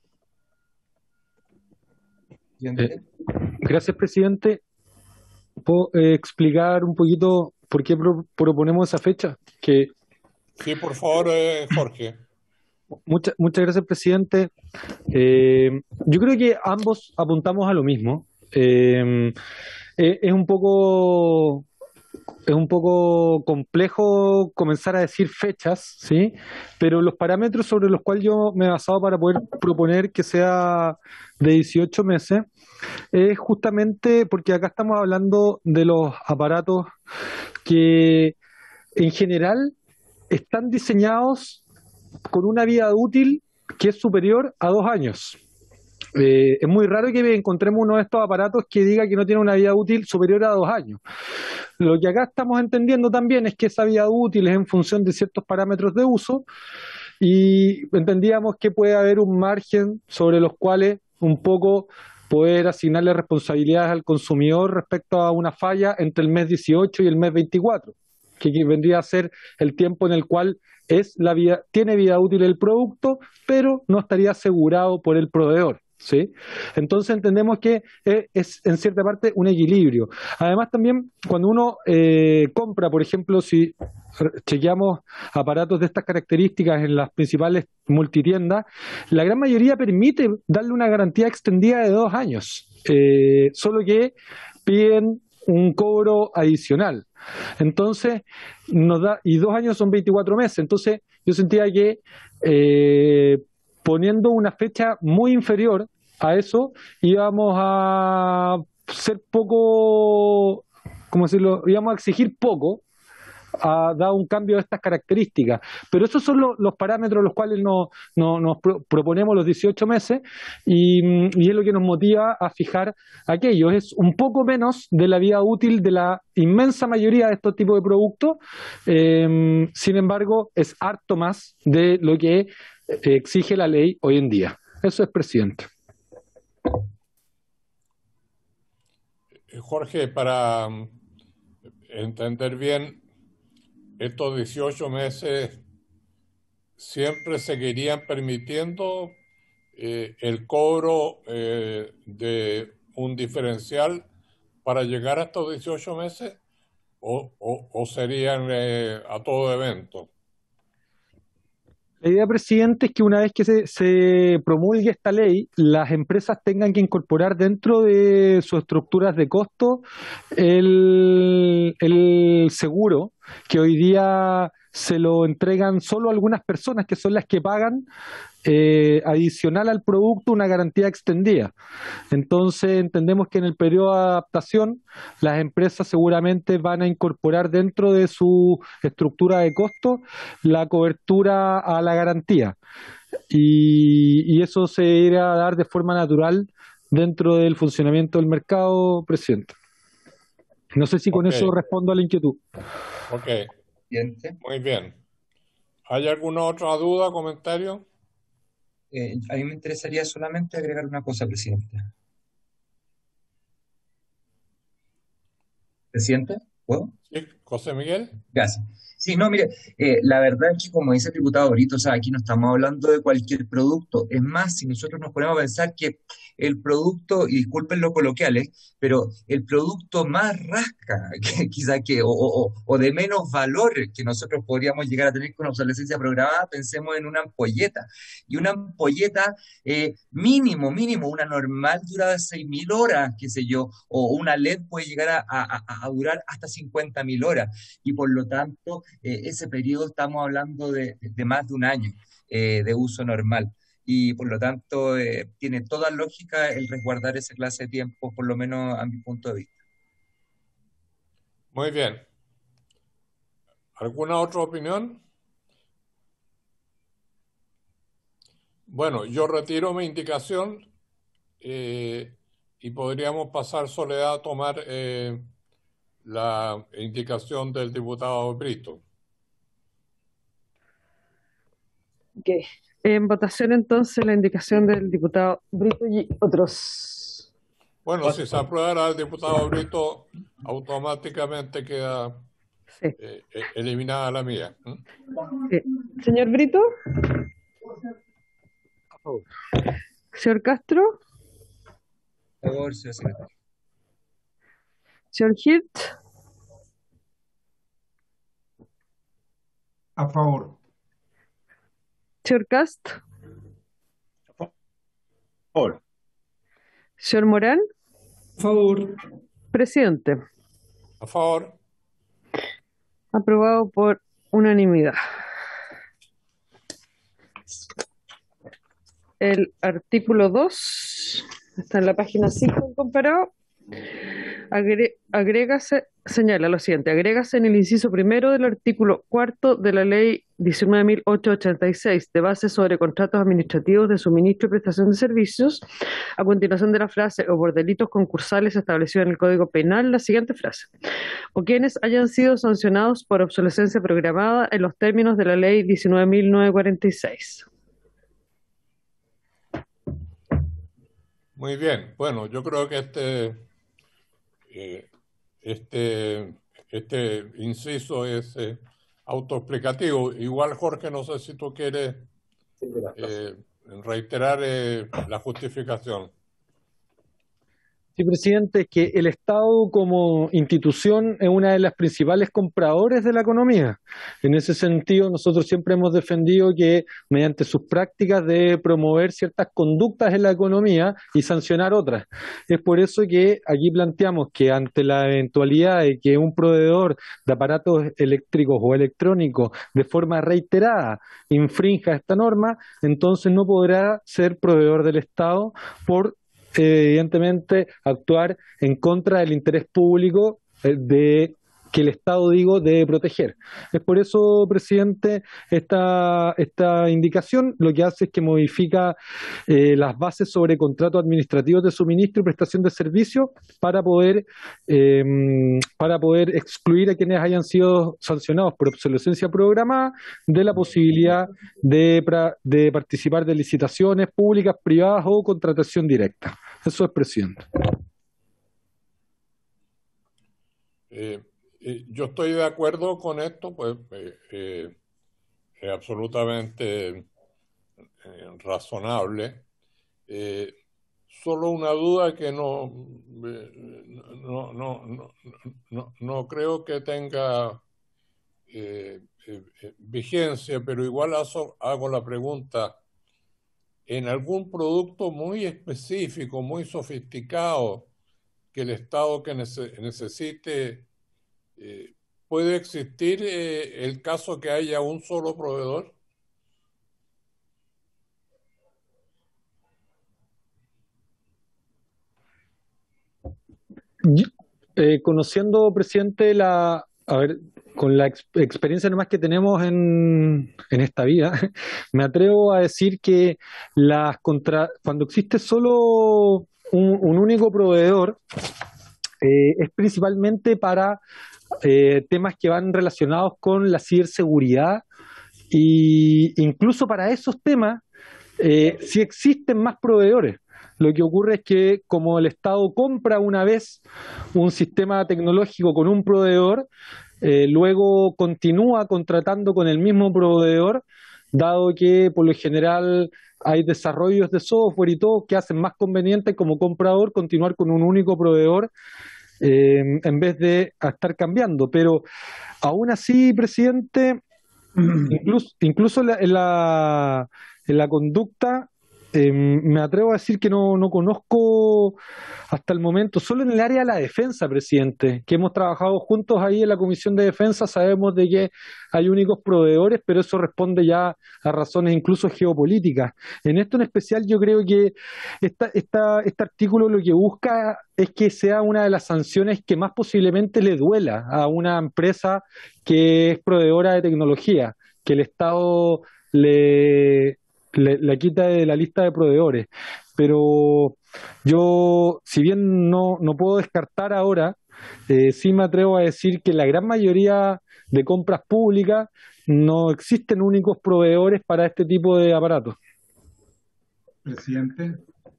Eh, gracias, presidente. ¿Puedo eh, explicar un poquito por qué pro- proponemos esa fecha? Que Sí, por favor, eh, Jorge. muchas muchas gracias, presidente. Eh, yo creo que ambos apuntamos a lo mismo. Eh, eh, es un poco es un poco complejo comenzar a decir fechas, ¿sí? Pero los parámetros sobre los cuales yo me he basado para poder proponer que sea de dieciocho meses es justamente porque acá estamos hablando de los aparatos que en general están diseñados con una vida útil que es superior a dos años. Eh, es muy raro que encontremos uno de estos aparatos que diga que no tiene una vida útil superior a dos años. Lo que acá estamos entendiendo también es que esa vida útil es en función de ciertos parámetros de uso y entendíamos que puede haber un margen sobre los cuales un poco poder asignarle responsabilidades al consumidor respecto a una falla entre el mes dieciocho y el mes veinticuatro, que vendría a ser el tiempo en el cual es la vida, tiene vida útil el producto, pero no estaría asegurado por el proveedor. ¿Sí? Entonces entendemos que eh, es en cierta parte un equilibrio. Además también cuando uno eh, compra, por ejemplo, si chequeamos aparatos de estas características en las principales multitiendas, la gran mayoría permite darle una garantía extendida de dos años, eh, solo que piden un cobro adicional. Entonces, nos da, y dos años son veinticuatro meses. Entonces, yo sentía que eh, poniendo una fecha muy inferior a eso, íbamos a ser poco, ¿cómo decirlo? Íbamos a exigir poco, a dar un cambio de estas características. Pero esos son los, los parámetros los cuales nos, nos, nos pro, proponemos los dieciocho meses y, y es lo que nos motiva a fijar aquello. Es un poco menos de la vida útil de la inmensa mayoría de estos tipos de productos, eh, sin embargo, es harto más de lo que exige la ley hoy en día. Eso es, presidente. Jorge, para entender bien, estos dieciocho meses siempre seguirían permitiendo eh, el cobro eh, de un diferencial para llegar a estos dieciocho meses o, o, o serían eh, a todo evento. La idea, presidente, es que una vez que se, se promulgue esta ley, las empresas tengan que incorporar dentro de sus estructuras de costo el, el seguro, que hoy día se lo entregan solo a algunas personas, que son las que pagan eh, adicional al producto una garantía extendida. Entonces entendemos que en el periodo de adaptación las empresas seguramente van a incorporar dentro de su estructura de costo la cobertura a la garantía y, y eso se irá a dar de forma natural dentro del funcionamiento del mercado, presidente. No sé si con okay. eso respondo a la inquietud. Ok, muy bien. ¿Hay alguna otra duda, comentario? Eh, a mí me interesaría solamente agregar una cosa, presidente. ¿Presidente? ¿Puedo? Sí, José Miguel. Gracias. Sí, no, mire, eh, la verdad es que como dice el diputado Brito, o sea, aquí no estamos hablando de cualquier producto. Es más, si nosotros nos ponemos a pensar que el producto, y disculpen lo coloquiales, pero el producto más rasca, que quizá que, o, o, o de menos valor que nosotros podríamos llegar a tener con obsolescencia programada, pensemos en una ampolleta. Y una ampolleta eh, mínimo, mínimo, una normal dura de seis mil horas, qué sé yo, o una L E D puede llegar a, a, a durar hasta cincuenta mil horas. Y por lo tanto, eh, ese periodo estamos hablando de, de más de un año eh, de uso normal. Y por lo tanto, eh, tiene toda lógica el resguardar esa clase de tiempo, por lo menos a mi punto de vista. Muy bien. ¿Alguna otra opinión? Bueno, yo retiro mi indicación eh, y podríamos pasar, Soledad, a tomar eh, la indicación del diputado Brito. Ok. En votación entonces la indicación del diputado Brito y otros. Bueno, si se aprueba el diputado Brito, automáticamente queda sí. eh, eliminada la mía. ¿Mm? Sí. Señor Brito. Oh. Señor Castro. Por favor, señor secretario. Señor Hirt. A favor. Señor Cast. A favor. Señor Morán. A favor. Presidente. A favor. Aprobado por unanimidad. El artículo dos está en la página cinco comparado. Agre, agrégase, señala lo siguiente, agrégase en el inciso primero del artículo cuarto de la ley diecinueve mil ochocientos ochenta y seis de bases sobre contratos administrativos de suministro y prestación de servicios, a continuación de la frase o por delitos concursales establecidos en el Código Penal, la siguiente frase, o quienes hayan sido sancionados por obsolescencia programada en los términos de la ley diecinueve mil novecientos cuarenta y seis. Muy bien, bueno, yo creo que este, eh, este, este inciso es eh, autoexplicativo. Igual, Jorge, no sé si tú quieres eh, reiterar eh, la justificación. Sí, presidente, es que el Estado como institución es una de las principales compradores de la economía. En ese sentido, nosotros siempre hemos defendido que mediante sus prácticas debe promover ciertas conductas en la economía y sancionar otras. Es por eso que aquí planteamos que ante la eventualidad de que un proveedor de aparatos eléctricos o electrónicos de forma reiterada infrinja esta norma, entonces no podrá ser proveedor del Estado por evidentemente actuar en contra del interés público eh, de que el Estado, digo, debe proteger. Es por eso, presidente, esta, esta indicación lo que hace es que modifica eh, las bases sobre contratos administrativos de suministro y prestación de servicios para poder, eh, para poder excluir a quienes hayan sido sancionados por obsolescencia programada de la posibilidad de, de participar de licitaciones públicas, privadas o contratación directa. Eso es, presidente. Eh, eh, yo estoy de acuerdo con esto, pues eh, eh, es absolutamente eh, razonable. Eh, solo una duda que no, eh, no, no, no, no, no creo que tenga eh, eh, vigencia, pero igual hago, hago la pregunta. En algún producto muy específico, muy sofisticado, que el Estado que nece- necesite, eh, ¿puede existir eh, el caso que haya un solo proveedor? Eh, conociendo, presidente, la, a ver, con la ex- experiencia nomás que tenemos en, en esta vida, me atrevo a decir que las contra, cuando existe solo un, un único proveedor, eh, es principalmente para eh, temas que van relacionados con la ciberseguridad y incluso para esos temas eh, sí existen más proveedores. Lo que ocurre es que como el Estado compra una vez un sistema tecnológico con un proveedor, eh, luego continúa contratando con el mismo proveedor, dado que por lo general hay desarrollos de software y todo que hacen más conveniente como comprador continuar con un único proveedor eh, en vez de estar cambiando. Pero aún así, presidente, incluso, incluso en la, en la, en la conducta, eh, me atrevo a decir que no, no conozco hasta el momento, solo en el área de la defensa, presidente, que hemos trabajado juntos ahí en la Comisión de Defensa, sabemos de que hay únicos proveedores, pero eso responde ya a razones incluso geopolíticas. En esto en especial yo creo que esta, esta, este artículo lo que busca es que sea una de las sanciones que más posiblemente le duela a una empresa que es proveedora de tecnología, que el Estado le, le, le quita de la lista de proveedores. Pero yo, si bien no, no puedo descartar ahora, eh, sí me atrevo a decir que la gran mayoría de compras públicas no existen únicos proveedores para este tipo de aparatos. Presidente.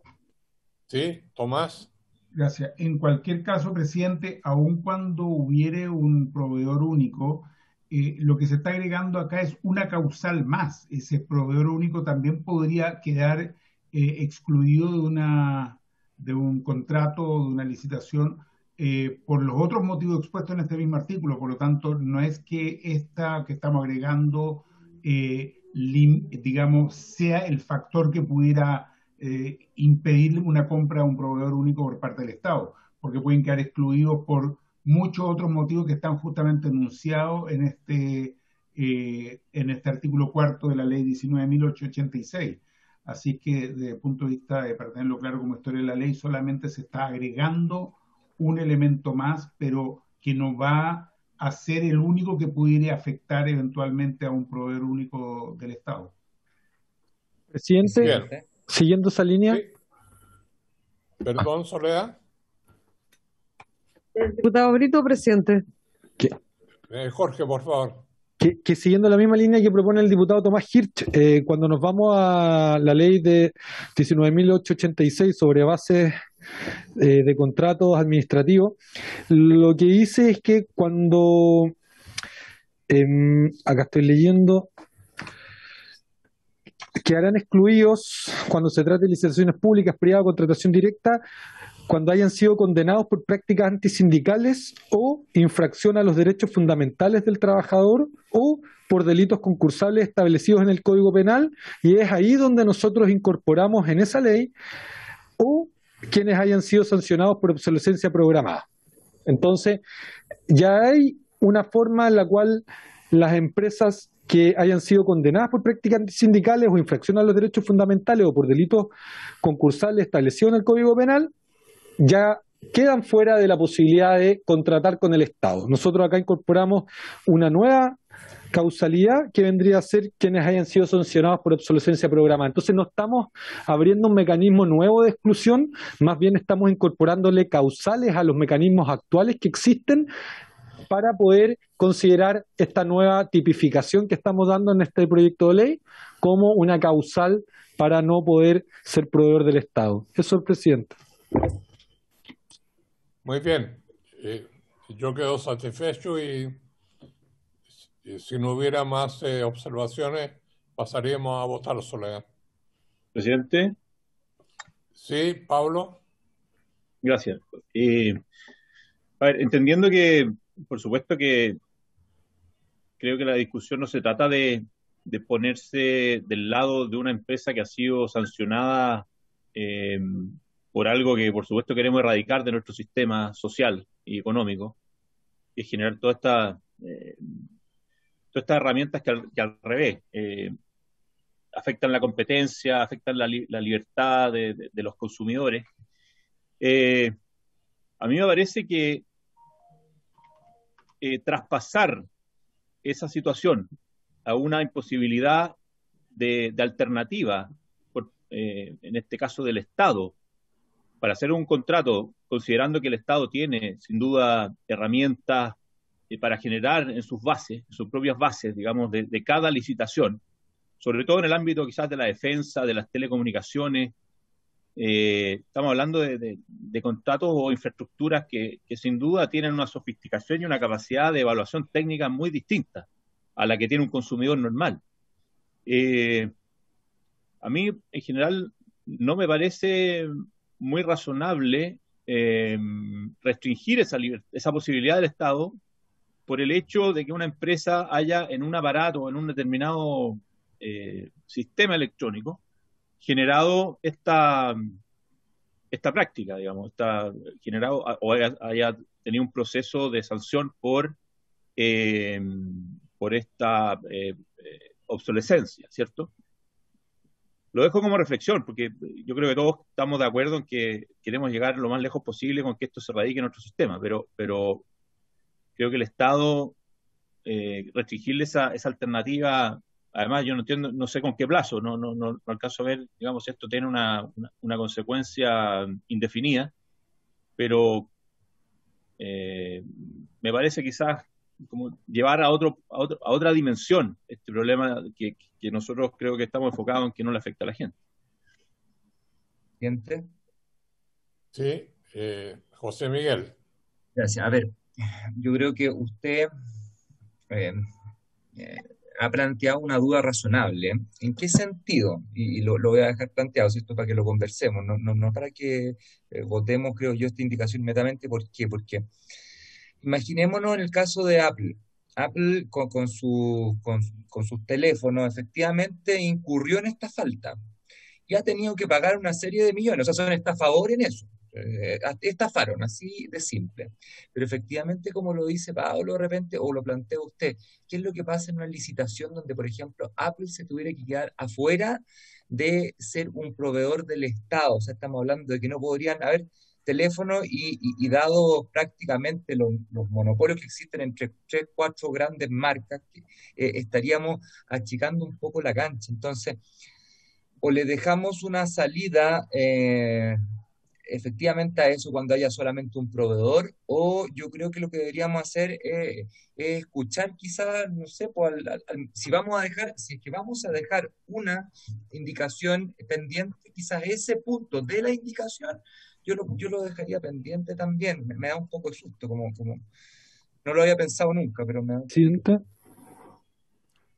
Sí, Tomás. Gracias. En cualquier caso, presidente, aun cuando hubiere un proveedor único, eh, lo que se está agregando acá es una causal más. Ese proveedor único también podría quedar eh, excluido de, una, de un contrato o de una licitación eh, por los otros motivos expuestos en este mismo artículo. Por lo tanto, no es que esta que estamos agregando, eh, lim, digamos, sea el factor que pudiera Eh, impedir una compra a un proveedor único por parte del Estado, porque pueden quedar excluidos por muchos otros motivos que están justamente enunciados en este, eh, en este artículo cuarto de la ley diecinueve mil ochocientos ochenta y seis. Así que desde el punto de vista de, para tenerlo claro como historia de la ley, solamente se está agregando un elemento más, pero que no va a ser el único que pudiera afectar eventualmente a un proveedor único del Estado. Presidente. Bien. Siguiendo esa línea. Sí. Perdón, Soledad. Diputado Brito, presidente. Que, eh, Jorge, por favor. Que, que siguiendo la misma línea que propone el diputado Tomás Hirsch, eh, cuando nos vamos a la ley de diecinueve mil ochocientos ochenta y seis sobre bases eh, de contratos administrativos, lo que dice es que cuando Eh, acá estoy leyendo. Quedarán excluidos cuando se trate de licitaciones públicas, privadas, contratación directa, cuando hayan sido condenados por prácticas antisindicales o infracción a los derechos fundamentales del trabajador o por delitos concursables establecidos en el Código Penal, y es ahí donde nosotros incorporamos en esa ley o quienes hayan sido sancionados por obsolescencia programada. Entonces, ya hay una forma en la cual las empresas que hayan sido condenadas por prácticas sindicales o infracción a los derechos fundamentales o por delitos concursales establecidos en el Código Penal ya quedan fuera de la posibilidad de contratar con el Estado. Nosotros acá incorporamos una nueva causalidad que vendría a ser quienes hayan sido sancionados por obsolescencia programada. Entonces no estamos abriendo un mecanismo nuevo de exclusión, más bien estamos incorporándole causales a los mecanismos actuales que existen para poder considerar esta nueva tipificación que estamos dando en este proyecto de ley como una causal para no poder ser proveedor del Estado. Eso, presidente. Muy bien. Eh, yo quedo satisfecho y, y si no hubiera más eh, observaciones, pasaríamos a votar, Soledad. Presidente. Sí, Pablo. Gracias. Eh, a ver, entendiendo que, por supuesto que creo que la discusión no se trata de, de ponerse del lado de una empresa que ha sido sancionada eh, por algo que, por supuesto, queremos erradicar de nuestro sistema social y económico, y generar toda esta, eh, todas estas herramientas que al, que al revés eh, afectan la competencia, afectan la, li la libertad de, de, de los consumidores. Eh, a mí me parece que eh, traspasar esa situación a una imposibilidad de, de alternativa, por, eh, en este caso del Estado, para hacer un contrato, considerando que el Estado tiene, sin duda, herramientas eh, para generar en sus bases, en sus propias bases, digamos, de, de cada licitación, sobre todo en el ámbito quizás de la defensa, de las telecomunicaciones. Eh, estamos hablando de, de, de contratos o infraestructuras que, que sin duda tienen una sofisticación y una capacidad de evaluación técnica muy distinta a la que tiene un consumidor normal. Eh, a mí, en general, no me parece muy razonable eh, restringir esa, esa posibilidad del Estado por el hecho de que una empresa haya en un aparato o en un determinado eh, sistema electrónico generado esta, esta práctica, digamos, está generado o haya, haya tenido un proceso de sanción por, eh, por esta eh, eh, obsolescencia, ¿cierto? Lo dejo como reflexión, porque yo creo que todos estamos de acuerdo en que queremos llegar lo más lejos posible con que esto se radique en nuestro sistema, pero, pero creo que el Estado eh, restringirle esa, esa alternativa. Además, yo no entiendo, no sé con qué plazo, no, no, no, no alcanzo a ver, digamos, si esto tiene una, una, una consecuencia indefinida, pero eh, me parece quizás como llevar a, otro, a, otro, a otra dimensión este problema que, que nosotros creo que estamos enfocados en que no le afecta a la gente. ¿Gente? Sí, eh, José Miguel. Gracias. A ver, yo creo que usted... Eh, eh, ha planteado una duda razonable. ¿En qué sentido? Y, y lo, lo voy a dejar planteado, ¿cierto? Para que lo conversemos, no, no, no para que eh, votemos, creo yo, esta indicación inmediatamente. ¿Por qué? Porque imaginémonos en el caso de Apple. Apple con, con, su, con, con sus teléfonos efectivamente incurrió en esta falta y ha tenido que pagar una serie de millones, o sea, son estafadores en eso. Eh, estafaron, así de simple. Pero efectivamente, como lo dice Pablo de repente, o lo plantea usted, ¿qué es lo que pasa en una licitación donde, por ejemplo, Apple se tuviera que quedar afuera de ser un proveedor del Estado? O sea, estamos hablando de que no podrían haber teléfonos y, y, y dado prácticamente los, los monopolios que existen entre tres, cuatro grandes marcas, que, eh, estaríamos achicando un poco la cancha. Entonces, o le dejamos una salida eh, efectivamente a eso cuando haya solamente un proveedor, o yo creo que lo que deberíamos hacer es, es escuchar quizás, no sé, pues, al, al, si vamos a dejar, si es que vamos a dejar una indicación pendiente, quizás ese punto de la indicación, yo lo, yo lo dejaría pendiente también. Me, me da un poco de susto, como, como no lo había pensado nunca, pero me da... Presidenta.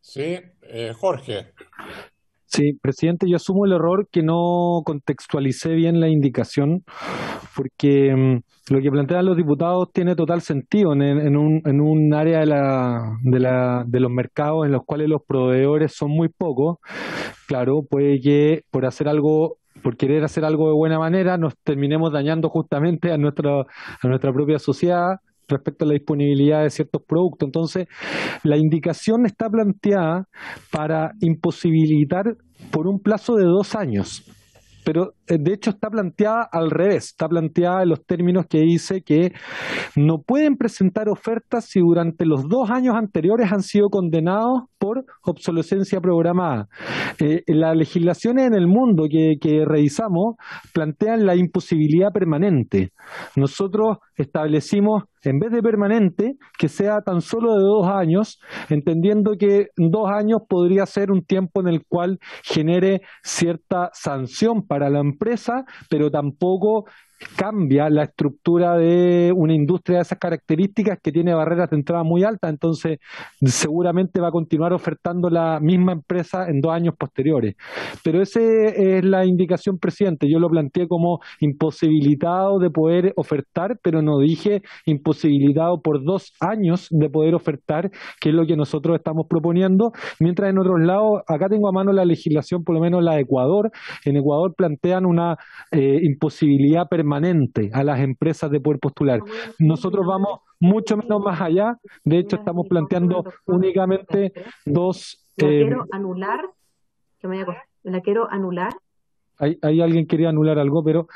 Sí, eh, Jorge. Sí, presidente, yo asumo el error que no contextualicé bien la indicación, porque mm, lo que plantean los diputados tiene total sentido en, en un, en un área de, la, de, la, de los mercados en los cuales los proveedores son muy pocos. Claro, puede que por hacer algo, por querer hacer algo de buena manera, nos terminemos dañando justamente a nuestra, a nuestra propia sociedad respecto a la disponibilidad de ciertos productos. Entonces, la indicación está planteada para imposibilitar por un plazo de dos años. Pero eh, de hecho está planteada al revés, está planteada en los términos que dice que no pueden presentar ofertas si durante los dos años anteriores han sido condenados por obsolescencia programada. Eh, las legislaciones en el mundo que, que revisamos plantean la imposibilidad permanente. Nosotros establecimos, en vez de permanente, que sea tan solo de dos años, entendiendo que dos años podría ser un tiempo en el cual genere cierta sanción para la empresa, pero tampoco cambia la estructura de una industria de esas características que tiene barreras de entrada muy altas, entonces seguramente va a continuar ofertando la misma empresa en dos años posteriores. Pero esa es la indicación, presidente. Yo lo planteé como imposibilitado de poder ofertar, pero no dije imposibilitado por dos años de poder ofertar, que es lo que nosotros estamos proponiendo, mientras en otros lados, acá tengo a mano la legislación, por lo menos la de Ecuador. En Ecuador plantean una eh, imposibilidad permanente permanente a las empresas de poder postular. Nosotros vamos mucho menos más allá, de hecho estamos planteando únicamente dos... La eh, quiero anular, que me vaya a la quiero anular. Hay, hay alguien que quería anular algo, pero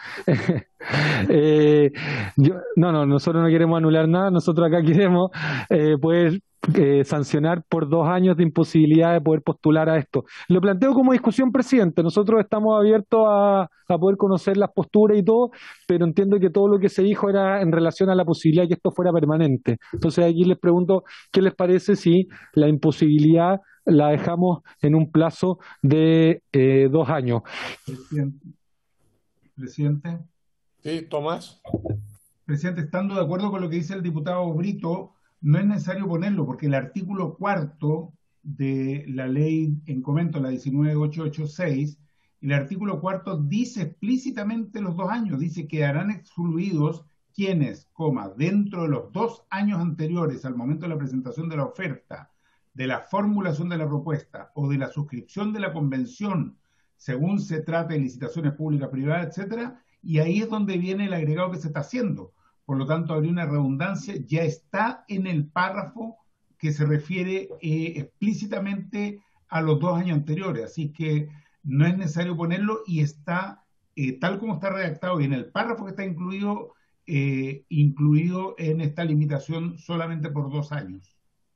eh, yo, no, no, nosotros no queremos anular nada, nosotros acá queremos eh, poder eh, sancionar por dos años de imposibilidad de poder postular a esto. Lo planteo como discusión, presidente. Nosotros estamos abiertos a, a poder conocer las posturas y todo, pero entiendo que todo lo que se dijo era en relación a la posibilidad de que esto fuera permanente. Entonces aquí les pregunto, ¿qué les parece si la imposibilidad la dejamos en un plazo de eh, dos años? Presidente. Presidente. Sí, Tomás. Presidente, estando de acuerdo con lo que dice el diputado Brito, no es necesario ponerlo porque el artículo cuarto de la ley en comento, la diecinueve mil ochocientos ochenta y seis, el artículo cuarto dice explícitamente los dos años, dice que quedarán excluidos quienes, coma, dentro de los dos años anteriores al momento de la presentación de la oferta, de la formulación de la propuesta o de la suscripción de la convención, según se trate de licitaciones públicas, privadas, etcétera, y ahí es donde viene el agregado que se está haciendo. Por lo tanto, habría una redundancia, ya está en el párrafo que se refiere eh, explícitamente a los dos años anteriores, así que no es necesario ponerlo y está, eh, tal como está redactado y en el párrafo que está incluido, eh, incluido en esta limitación solamente por dos años.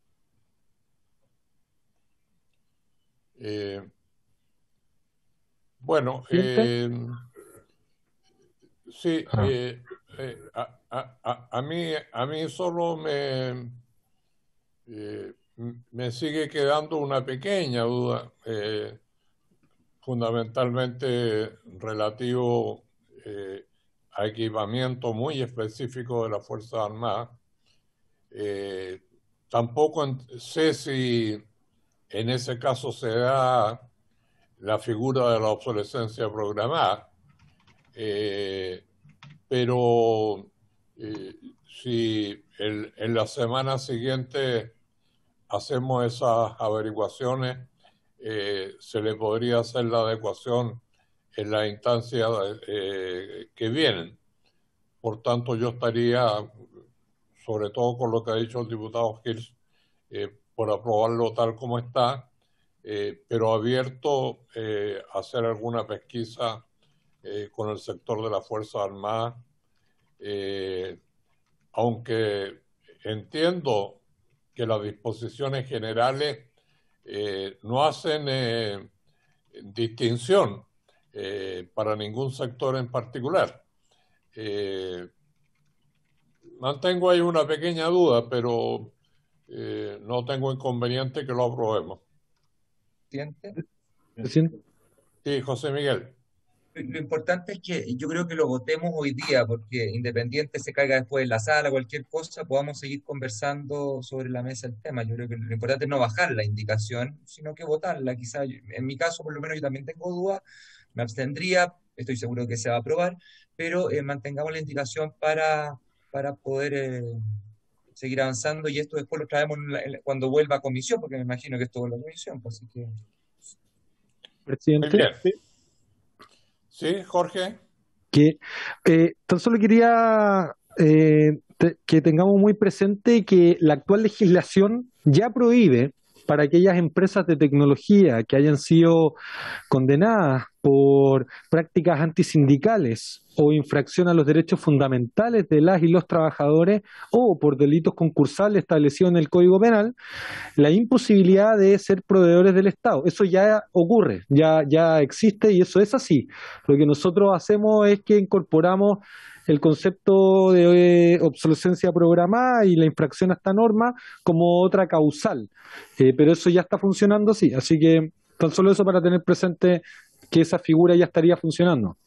Eh, bueno, eh, sí, Ah. eh, eh, a, a- a- a mí, a mí solo me, eh, m- me sigue quedando una pequeña duda, eh, fundamentalmente relativo eh, a equipamiento muy específico de las Fuerzas Armadas. Eh, tampoco en- sé si en ese caso se da la figura de la obsolescencia programada, eh, pero eh, si el- en la semana siguiente hacemos esas averiguaciones, eh, se le podría hacer la adecuación en las instancias eh, que vienen. Por tanto, yo estaría, sobre todo con lo que ha dicho el diputado Gil, eh, por aprobarlo tal como está, eh, pero abierto eh, a hacer alguna pesquisa eh, con el sector de las Fuerzas Armadas, eh, aunque entiendo que las disposiciones generales eh, no hacen eh, distinción eh, para ningún sector en particular. Eh, mantengo ahí una pequeña duda, pero eh, no tengo inconveniente que lo aprobemos. Presidente. Presidente. Sí, José Miguel. Lo importante es que yo creo que lo votemos hoy día, porque independiente se caiga después en la sala, cualquier cosa, podamos seguir conversando sobre la mesa el tema. Yo creo que lo importante es no bajar la indicación, sino que votarla. Quizá, yo- en mi caso, por lo menos yo también tengo dudas, me abstendría, estoy seguro que se va a aprobar, pero eh, mantengamos la indicación para, para poder eh, seguir avanzando y esto después lo traemos en la- en la- cuando vuelva a comisión, porque me imagino que esto vuelve a comisión, pues, así que... Muy Presidente, bien. Sí. Sí, Jorge. que eh, tan solo quería eh, te- que tengamos muy presente que la actual legislación ya prohíbe para aquellas empresas de tecnología que hayan sido condenadas por prácticas antisindicales o infracción a los derechos fundamentales de las y los trabajadores o por delitos concursales establecidos en el Código Penal, la imposibilidad de ser proveedores del Estado. Eso ya ocurre, ya, ya existe y eso es así. Lo que nosotros hacemos es que incorporamos el concepto de eh, obsolescencia programada y la infracción a esta norma como otra causal. Eh, pero eso ya está funcionando así, así que tan solo eso para tener presente que esa figura ya estaría funcionando.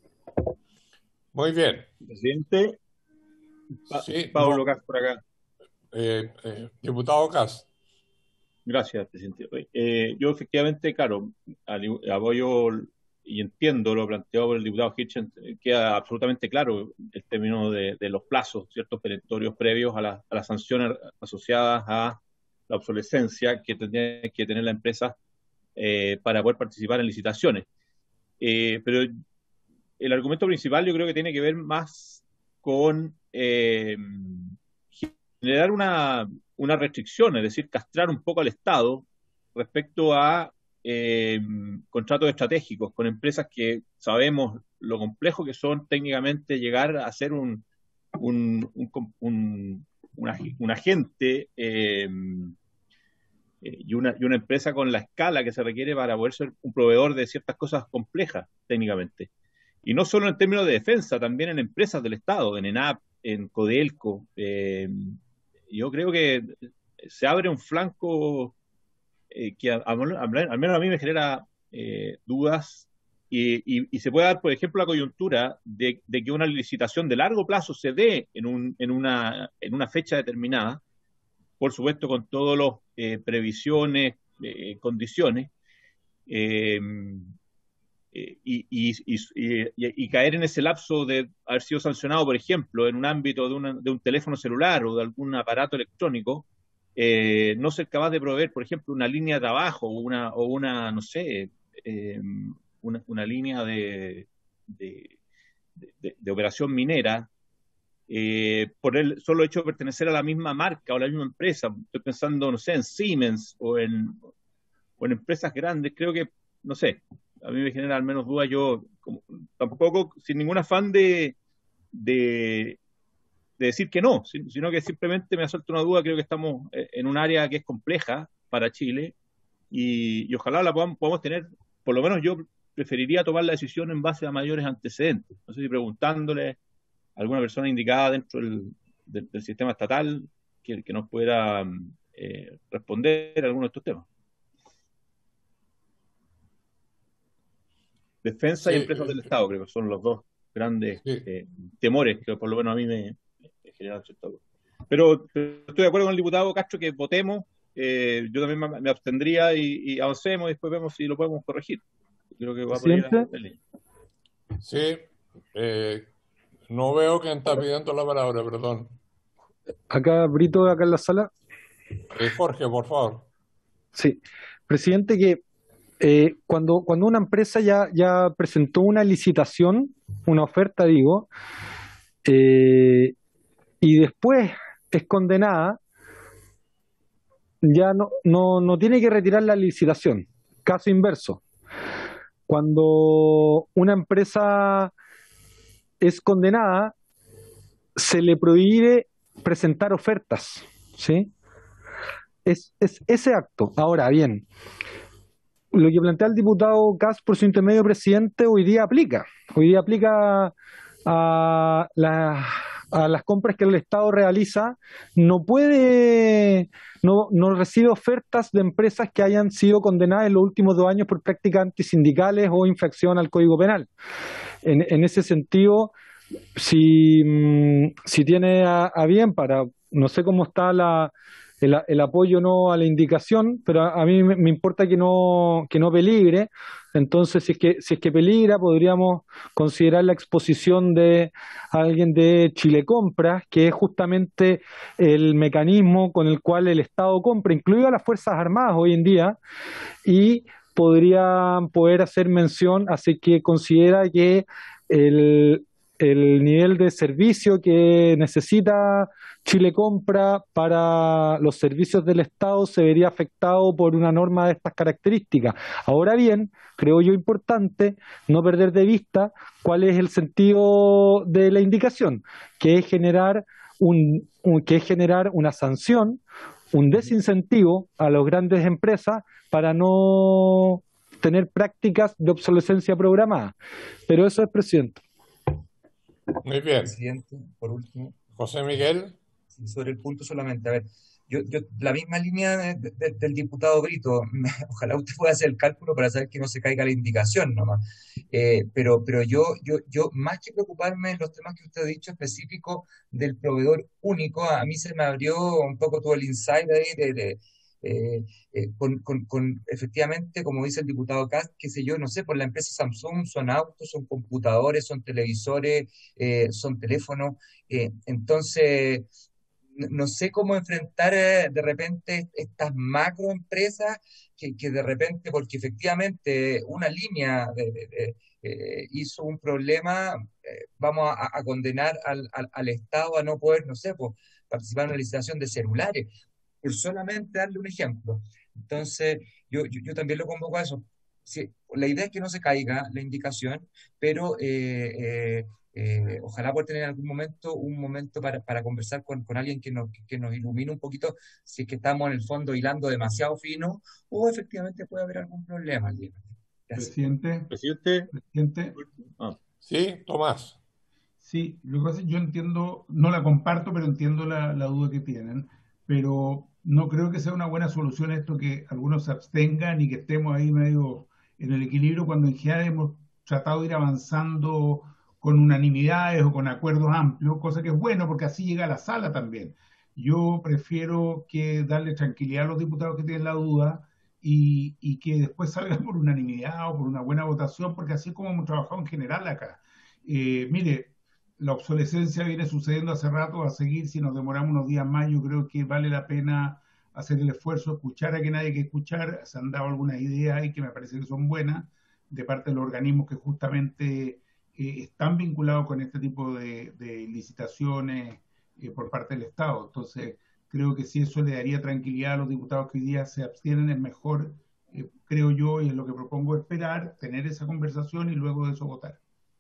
Muy bien. Presidente, Pa- Sí, Pablo no, Cas por acá. eh, eh, diputado Cas. Gracias, presidente. Eh, yo efectivamente, claro, al- apoyo y entiendo lo planteado por el diputado Hitchens, eh, queda absolutamente claro el término de, de los plazos, ciertos perentorios previos a, la- a las sanciones asociadas a la obsolescencia que tendría que tener la empresa eh, para poder participar en licitaciones. Eh, pero el argumento principal yo creo que tiene que ver más con eh, generar una, una restricción, es decir, castrar un poco al Estado respecto a eh, contratos estratégicos con empresas que sabemos lo complejo que son técnicamente llegar a ser un, un, un, un, un, un agente eh, y, una, y una empresa con la escala que se requiere para poder ser un proveedor de ciertas cosas complejas técnicamente. Y no solo en términos de defensa, también en empresas del Estado, en ENAP, en Codelco. Eh, yo creo que se abre un flanco eh, que a, a, al menos a mí me genera eh, dudas y, y, y se puede dar, por ejemplo, la coyuntura de, de que una licitación de largo plazo se dé en, un, en, una, en una fecha determinada, por supuesto con todas las eh, previsiones, eh, condiciones, eh, eh, y, y, y, y caer en ese lapso de haber sido sancionado, por ejemplo, en un ámbito de, una, de un teléfono celular o de algún aparato electrónico, eh, no ser capaz de proveer, por ejemplo, una línea de trabajo o una, o una no sé, eh, una, una línea de, de, de, de operación minera, eh, por el solo hecho de pertenecer a la misma marca o la misma empresa. Estoy pensando, no sé, en Siemens o en, o en empresas grandes. Creo que, no sé, a mí me genera al menos dudas. Yo como, tampoco, sin ningún afán de, de, de decir que no, sino que simplemente me asalta una duda. Creo que estamos en un área que es compleja para Chile y, y ojalá la podamos, podamos tener, por lo menos yo preferiría tomar la decisión en base a mayores antecedentes. No sé si preguntándole a alguna persona indicada dentro del, del, del sistema estatal que, que nos pueda eh, responder a alguno de estos temas. Defensa sí, y empresas eh, del Estado, creo que son los dos grandes sí. eh, temores que por lo menos a mí me, me generan cierta duda. Pero, pero estoy de acuerdo con el diputado Castro que votemos, eh, yo también me, me abstendría y, y avancemos y después vemos si lo podemos corregir. Creo que va por ahí la línea. Sí, eh, no veo quién está pidiendo la palabra, perdón. Acá, Brito, acá en la sala. Eh, Jorge, por favor. Sí, presidente, que eh, cuando, cuando una empresa ya, ya presentó una licitación, una oferta, digo, eh, y después es condenada, ya no, no, no tiene que retirar la licitación. Caso inverso. Cuando una empresa es condenada, se le prohíbe presentar ofertas, ¿sí? Es, es ese acto. Ahora bien, lo que plantea el diputado Kass por su intermedio, presidente, hoy día aplica. Hoy día aplica a la, a las compras que el Estado realiza, no puede, no, no recibe ofertas de empresas que hayan sido condenadas en los últimos dos años por prácticas antisindicales o infracción al Código Penal. En, en ese sentido, si, si tiene a, a bien para, no sé cómo está la, el, el apoyo no a la indicación, pero a, a mí me, me importa que no, que no peligre. Entonces, si es que, si es que peligra, podríamos considerar la exposición de alguien de Chile Compras, que es justamente el mecanismo con el cual el Estado compra, incluido a las Fuerzas Armadas hoy en día, y podrían poder hacer mención, así que considera que el, el nivel de servicio que necesita Chile Compra para los servicios del Estado se vería afectado por una norma de estas características. Ahora bien, creo yo importante no perder de vista cuál es el sentido de la indicación, que es generar un, un que es generar una sanción, un desincentivo a las grandes empresas para no tener prácticas de obsolescencia programada. Pero eso es, presidente. Muy bien. Presidente, por último. José Miguel. Sobre el punto solamente, a ver, yo, yo la misma línea de, de, del diputado Brito, ojalá usted pueda hacer el cálculo para saber que no se caiga la indicación nomás, eh, pero, pero yo, yo, yo, más que preocuparme en los temas que usted ha dicho específicos del proveedor único, a mí se me abrió un poco todo el insight ahí de, de eh, eh, con, con, con, efectivamente, como dice el diputado Cast, qué sé yo, no sé, por la empresa Samsung son autos, son computadores, son televisores, eh, son teléfonos, eh, entonces no sé cómo enfrentar eh, de repente estas macroempresas que, que de repente, porque efectivamente una línea de, de, de, eh, hizo un problema, eh, vamos a, a condenar al, al, al Estado a no poder, no sé, pues, participar en una licitación de celulares, por solamente darle un ejemplo. Entonces, yo, yo, yo también lo convoco a eso. Sí, la idea es que no se caiga la indicación, pero eh, eh, eh, ojalá poder tener en algún momento un momento para, para conversar con, con alguien que nos, que nos ilumine un poquito si es que estamos en el fondo hilando demasiado fino o efectivamente puede haber algún problema. Presidente. Presidente. Presidente. Ah. Sí, Tomás. Sí, lo que pasa es que yo entiendo, no la comparto, pero entiendo la, la duda que tienen, pero no creo que sea una buena solución esto que algunos se abstengan y que estemos ahí medio en el equilibrio cuando en general hemos tratado de ir avanzando con unanimidades o con acuerdos amplios, cosa que es bueno porque así llega a la sala también. Yo prefiero que darle tranquilidad a los diputados que tienen la duda y, y que después salgan por unanimidad o por una buena votación, porque así es como hemos trabajado en general acá. Eh, mire, la obsolescencia viene sucediendo hace rato, va a seguir, si nos demoramos unos días más, yo creo que vale la pena hacer el esfuerzo, escuchar a quien hay que escuchar, se han dado algunas ideas ahí que me parece que son buenas, de parte de los organismos que justamente eh, están vinculados con este tipo de, de licitaciones eh, por parte del Estado. Entonces, creo que si eso le daría tranquilidad a los diputados que hoy día se abstienen, es mejor, eh, creo yo, y es lo que propongo, esperar, tener esa conversación y luego de eso votar.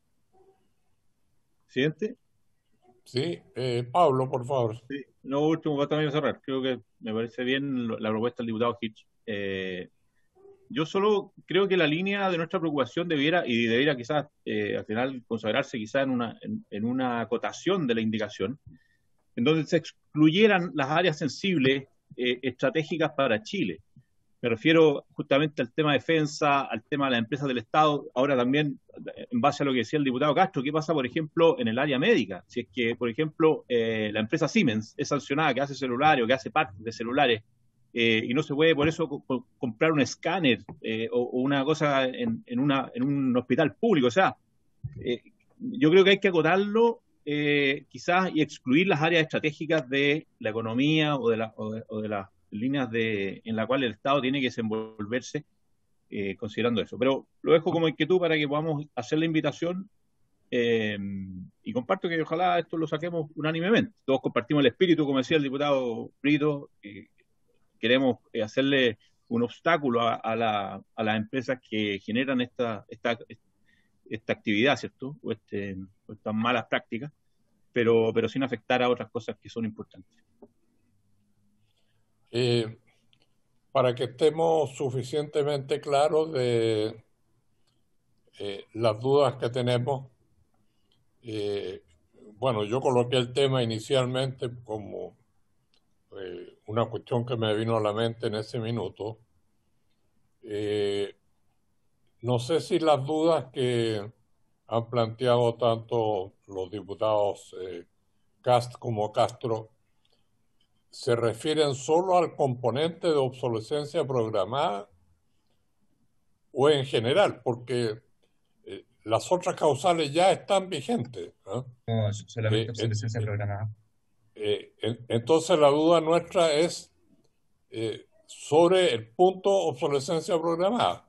Presidente. Sí, eh, Pablo, por favor. Sí, no, último, va también a cerrar. Creo que me parece bien la propuesta del diputado Hitch. Eh, yo solo creo que la línea de nuestra preocupación debiera, y debiera quizás eh, al final consagrarse quizás en una, en, en una acotación de la indicación, en donde se excluyeran las áreas sensibles eh, estratégicas para Chile. Me refiero justamente al tema de defensa, al tema de las empresas del Estado, ahora también en base a lo que decía el diputado Castro, ¿qué pasa, por ejemplo, en el área médica? Si es que, por ejemplo, eh, la empresa Siemens es sancionada, que hace celulares o que hace partes de celulares, eh, y no se puede por eso co comprar un escáner eh, o, o una cosa en, en, una, en un hospital público. O sea, eh, yo creo que hay que acotarlo eh, quizás y excluir las áreas estratégicas de la economía o de, la, o de, o de las líneas de, en la cual el Estado tiene que desenvolverse eh, considerando eso. Pero lo dejo como inquietud para que podamos hacer la invitación eh, y comparto que ojalá esto lo saquemos unánimemente. Todos compartimos el espíritu, como decía el diputado Brito, eh, queremos hacerle un obstáculo a, a, la, a las empresas que generan esta, esta, esta actividad, ¿cierto? O, este, o estas malas prácticas, pero, pero sin afectar a otras cosas que son importantes. Eh, para que estemos suficientemente claros de eh, las dudas que tenemos, eh, bueno, yo coloqué el tema inicialmente como eh, una cuestión que me vino a la mente en ese minuto. Eh, no sé si las dudas que han planteado tanto los diputados eh, Cast como Castro se refieren solo al componente de obsolescencia programada o en general, porque eh, las otras causales ya están vigentes, ¿eh? No, solamente Eh, eh, obsolescencia programada. eh, en- entonces la duda nuestra es eh, sobre el punto obsolescencia programada.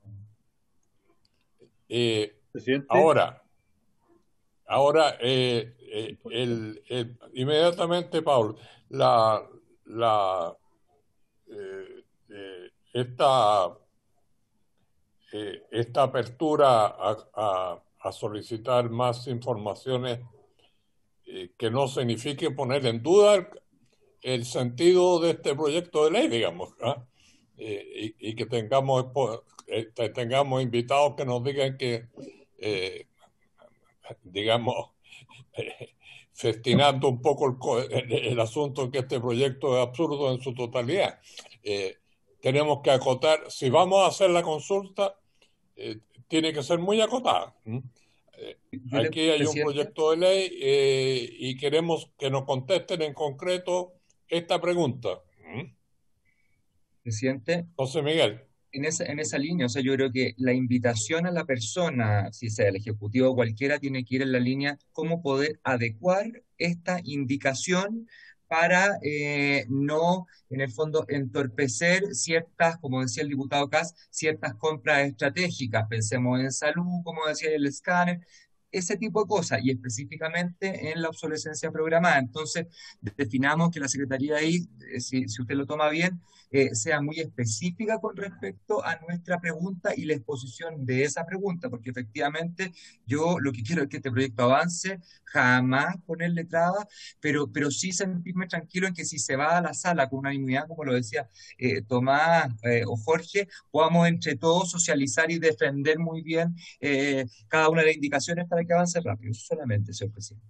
Eh, Presidente. ahora, ahora eh, eh, el, el- inmediatamente, Paul, la, la, eh, eh, esta, eh, esta apertura a, a- a solicitar más informaciones eh, que no signifique poner en duda el, el sentido de este proyecto de ley, digamos, ¿ah? Eh, y, y que tengamos, eh, tengamos invitados que nos digan que, eh, digamos, eh, festinando un poco el, el, el asunto, que este proyecto es absurdo en su totalidad. Eh, tenemos que acotar, si vamos a hacer la consulta, eh, tiene que ser muy acotada. ¿Mm? Eh, Yo le, aquí hay un presidente, proyecto de ley eh, y queremos que nos contesten en concreto esta pregunta. ¿Mm? presidente, José Miguel. en esa, en esa línea, o sea, yo creo que la invitación a la persona, si sea el ejecutivo o cualquiera, tiene que ir en la línea cómo poder adecuar esta indicación para eh, no, en el fondo, entorpecer ciertas, como decía el diputado Kass, ciertas compras estratégicas. Pensemos en salud, como decía el escáner, ese tipo de cosas, y específicamente en la obsolescencia programada. Entonces, definamos que la Secretaría ahí, eh, si, si usted lo toma bien, eh, sea muy específica con respecto a nuestra pregunta y la exposición de esa pregunta, porque efectivamente yo lo que quiero es que este proyecto avance, jamás ponerle trabas, pero, pero sí sentirme tranquilo en que si se va a la sala con unanimidad, como lo decía eh, Tomás eh, o Jorge, podamos entre todos socializar y defender muy bien eh, cada una de las indicaciones para que avance rápido. Eso solamente, señor presidente.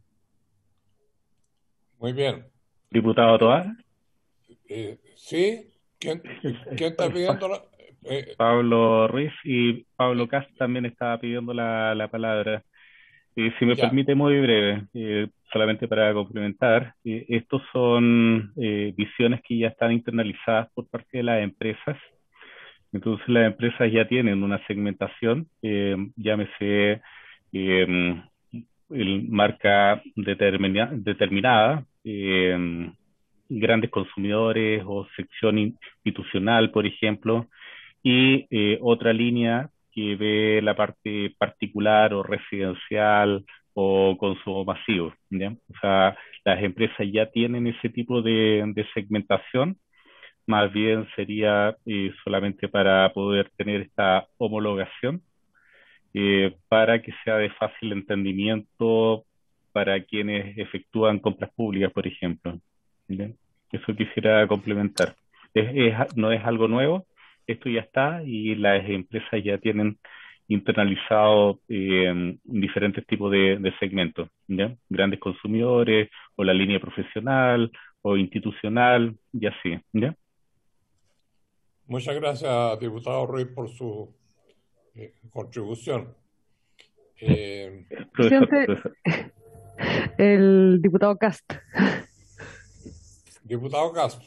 Muy bien. Diputado Tovar. Eh, ¿Sí? ¿Quién, ¿quién está pidiendo la...? Eh, Pablo Ruiz y Pablo Cast también estaba pidiendo la, la palabra. Eh, si me ya. permite, muy breve, eh, solamente para complementar, eh, estos son eh, visiones que ya están internalizadas por parte de las empresas. Entonces las empresas ya tienen una segmentación, eh, llámese eh, el marca determina, determinada, eh, grandes consumidores o sección institucional, por ejemplo, y eh, otra línea que ve la parte particular o residencial o consumo masivo, ¿ya? O sea, las empresas ya tienen ese tipo de, de segmentación, más bien sería eh, solamente para poder tener esta homologación, eh, para que sea de fácil entendimiento para quienes efectúan compras públicas, por ejemplo, ¿ya? Eso quisiera complementar. Es, es, no es algo nuevo, esto ya está y las empresas ya tienen internalizado eh, diferentes tipos de, de segmentos, ¿ya? Grandes consumidores o la línea profesional o institucional y así, ¿ya? Muchas gracias, diputado Ruiz, por su eh, contribución. Eh, Profesor, Presidente, profesor. el diputado Cast. diputado Castro.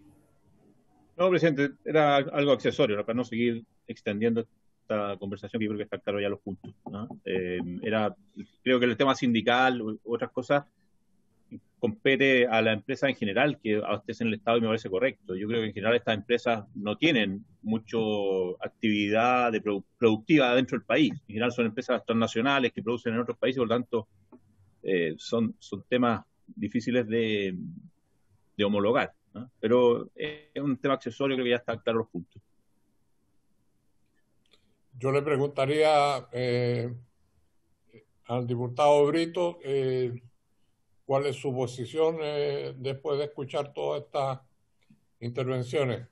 No, presidente, era algo accesorio, ¿no? Para no seguir extendiendo esta conversación, que yo creo que está claro ya los puntos, ¿no? Eh, era, creo que el tema sindical u otras cosas compete a la empresa en general que abastecen el Estado y me parece correcto. Yo creo que en general estas empresas no tienen mucho actividad de produ productiva dentro del país. En general son empresas transnacionales que producen en otros países, por lo tanto eh, son, son temas difíciles de, de homologar, ¿no? Pero es un tema accesorio, creo que ya está claro los puntos. Yo le preguntaría eh, al diputado Brito eh, cuál es su posición eh, después de escuchar todas estas intervenciones.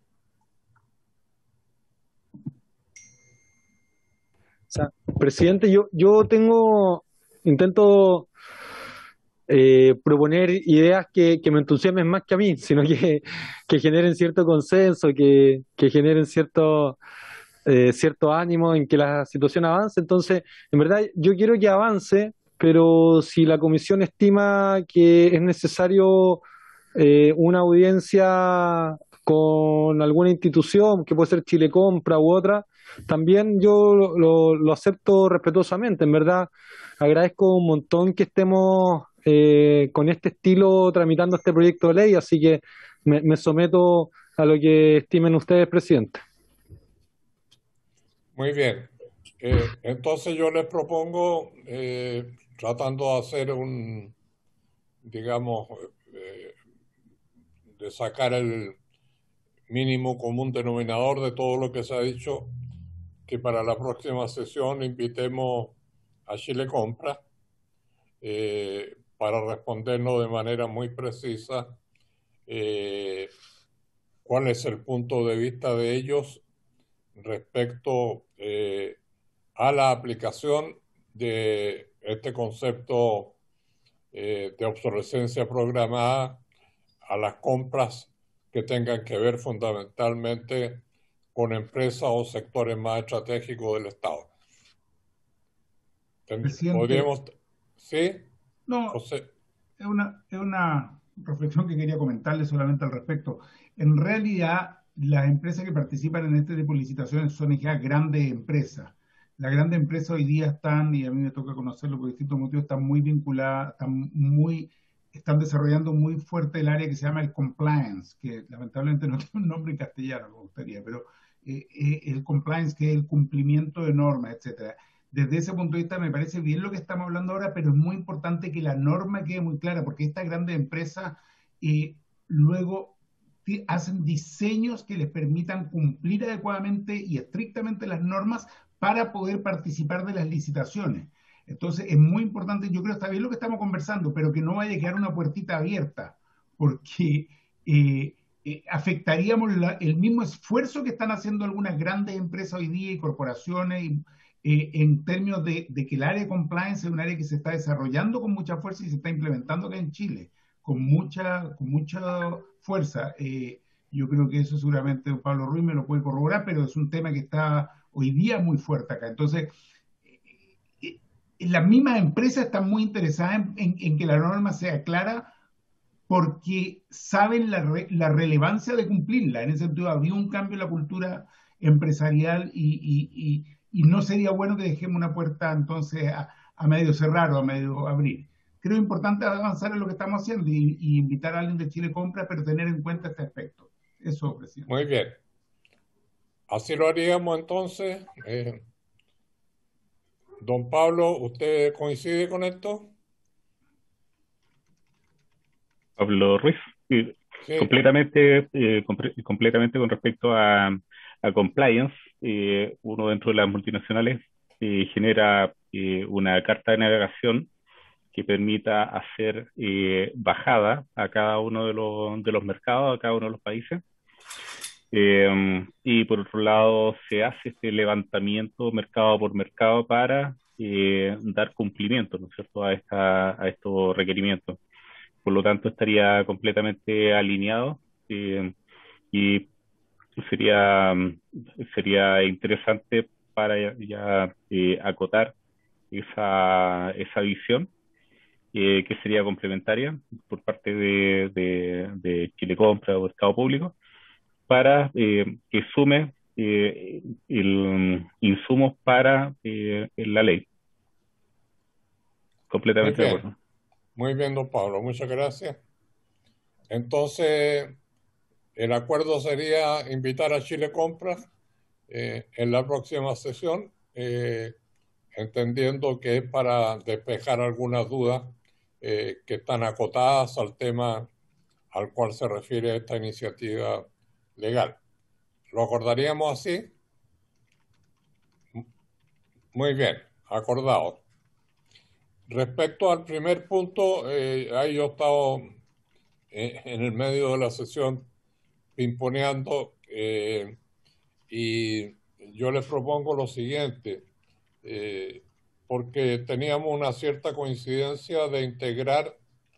O sea, presidente, yo, yo tengo, intento eh, proponer ideas que, que me entusiasmen más que a mí, sino que, que generen cierto consenso, que, que generen cierto, eh, cierto ánimo en que la situación avance. Entonces, en verdad, yo quiero que avance, pero si la comisión estima que es necesario eh, una audiencia con alguna institución, que puede ser Chile Compra u otra, también yo lo, lo, lo acepto respetuosamente. En verdad, agradezco un montón que estemos eh, con este estilo tramitando este proyecto de ley, así que me, me someto a lo que estimen ustedes, presidente. Muy bien. Eh, entonces yo les propongo, eh, tratando de hacer un, digamos, eh, de sacar el mínimo común denominador de todo lo que se ha dicho, que para la próxima sesión invitemos a Chile Compra eh, para respondernos de manera muy precisa eh, cuál es el punto de vista de ellos respecto eh, a la aplicación de este concepto eh, de obsolescencia programada a las compras que tengan que ver fundamentalmente con empresas o sectores más estratégicos del Estado. Presidente, ¿Podríamos? ¿Sí? No, José. es una, es una reflexión que quería comentarle solamente al respecto. En realidad, las empresas que participan en este tipo de licitaciones son ya grandes empresas. Las grandes empresas hoy día están, y a mí me toca conocerlo por distintos motivos, están muy vinculadas, están muy, están desarrollando muy fuerte el área que se llama el compliance, que lamentablemente no tiene un nombre en castellano, me gustaría, pero eh, eh, el compliance, que es el cumplimiento de normas, etcétera. Desde ese punto de vista me parece bien lo que estamos hablando ahora, pero es muy importante que la norma quede muy clara, porque estas grandes empresas eh, luego hacen diseños que les permitan cumplir adecuadamente y estrictamente las normas para poder participar de las licitaciones. Entonces es muy importante, yo creo que está bien lo que estamos conversando, pero que no vaya a quedar una puertita abierta, porque eh, eh, afectaríamos la, el mismo esfuerzo que están haciendo algunas grandes empresas hoy día y corporaciones y, eh, en términos de, de que el área de compliance es un área que se está desarrollando con mucha fuerza y se está implementando acá en Chile con mucha, con mucha fuerza. Eh, yo creo que eso seguramente don Pablo Ruiz me lo puede corroborar, pero es un tema que está hoy día muy fuerte acá. Entonces, eh, las mismas empresas están muy interesadas en, en, en que la norma sea clara porque saben la, re, la relevancia de cumplirla. En ese sentido, había un cambio en la cultura empresarial y, y, y, y no sería bueno que dejemos una puerta entonces a, a medio cerrar o a medio abrir. Creo importante avanzar en lo que estamos haciendo y, y invitar a alguien de Chile Compra, pero tener en cuenta este aspecto. Eso, presidente. Muy bien. Así lo haríamos entonces. Eh, don Pablo, ¿usted coincide con esto? Pablo Ruiz, sí, sí. completamente, eh, comp- completamente con respecto a, a compliance. Eh, uno dentro de las multinacionales eh, genera eh, una carta de navegación que permita hacer eh, bajada a cada uno de los, de los mercados, a cada uno de los países. Eh, y por otro lado, se hace este levantamiento mercado por mercado para eh, dar cumplimiento, ¿no es cierto?, a, esta, a estos requerimientos. Por lo tanto, estaría completamente alineado eh, y sería, sería interesante para ya, ya eh, acotar esa, esa visión. Eh, que sería complementaria por parte de, de, de Chile Compra o Estado Público, para eh, que sume eh, el, insumos para eh, la ley. Completamente de acuerdo. Muy bien, don Pablo, muchas gracias. Entonces, el acuerdo sería invitar a Chile Compra eh, en la próxima sesión, eh, entendiendo que es para despejar algunas dudas Eh, que están acotadas al tema al cual se refiere esta iniciativa legal. ¿Lo acordaríamos así? Muy bien, acordado. Respecto al primer punto, eh, ahí yo he estado eh, en el medio de la sesión pimponeando eh, y yo les propongo lo siguiente, eh, porque teníamos una cierta coincidencia de integrar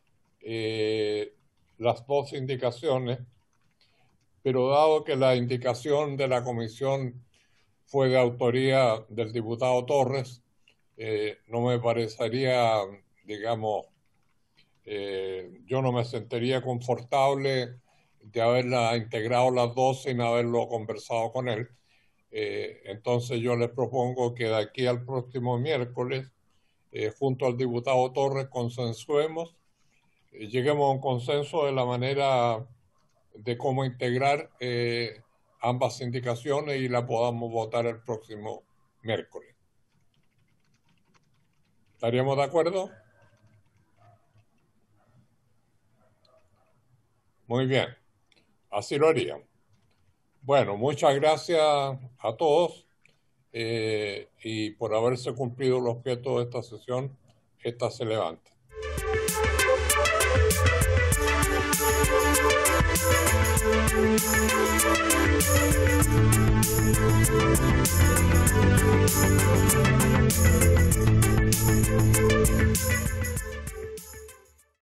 eh, las dos indicaciones, pero dado que la indicación de la comisión fue de autoría del diputado Torres, eh, no me parecería, digamos, eh, yo no me sentiría confortable de haberla integrado las dos sin haberlo conversado con él. Eh, entonces yo les propongo que de aquí al próximo miércoles, eh, junto al diputado Torres, consensuemos, eh, lleguemos a un consenso de la manera de cómo integrar eh, ambas indicaciones y la podamos votar el próximo miércoles. ¿Estaríamos de acuerdo? Muy bien, así lo haría. Bueno, muchas gracias a todos eh, y por haberse cumplido el objeto de esta sesión, esta se levanta. Thank you.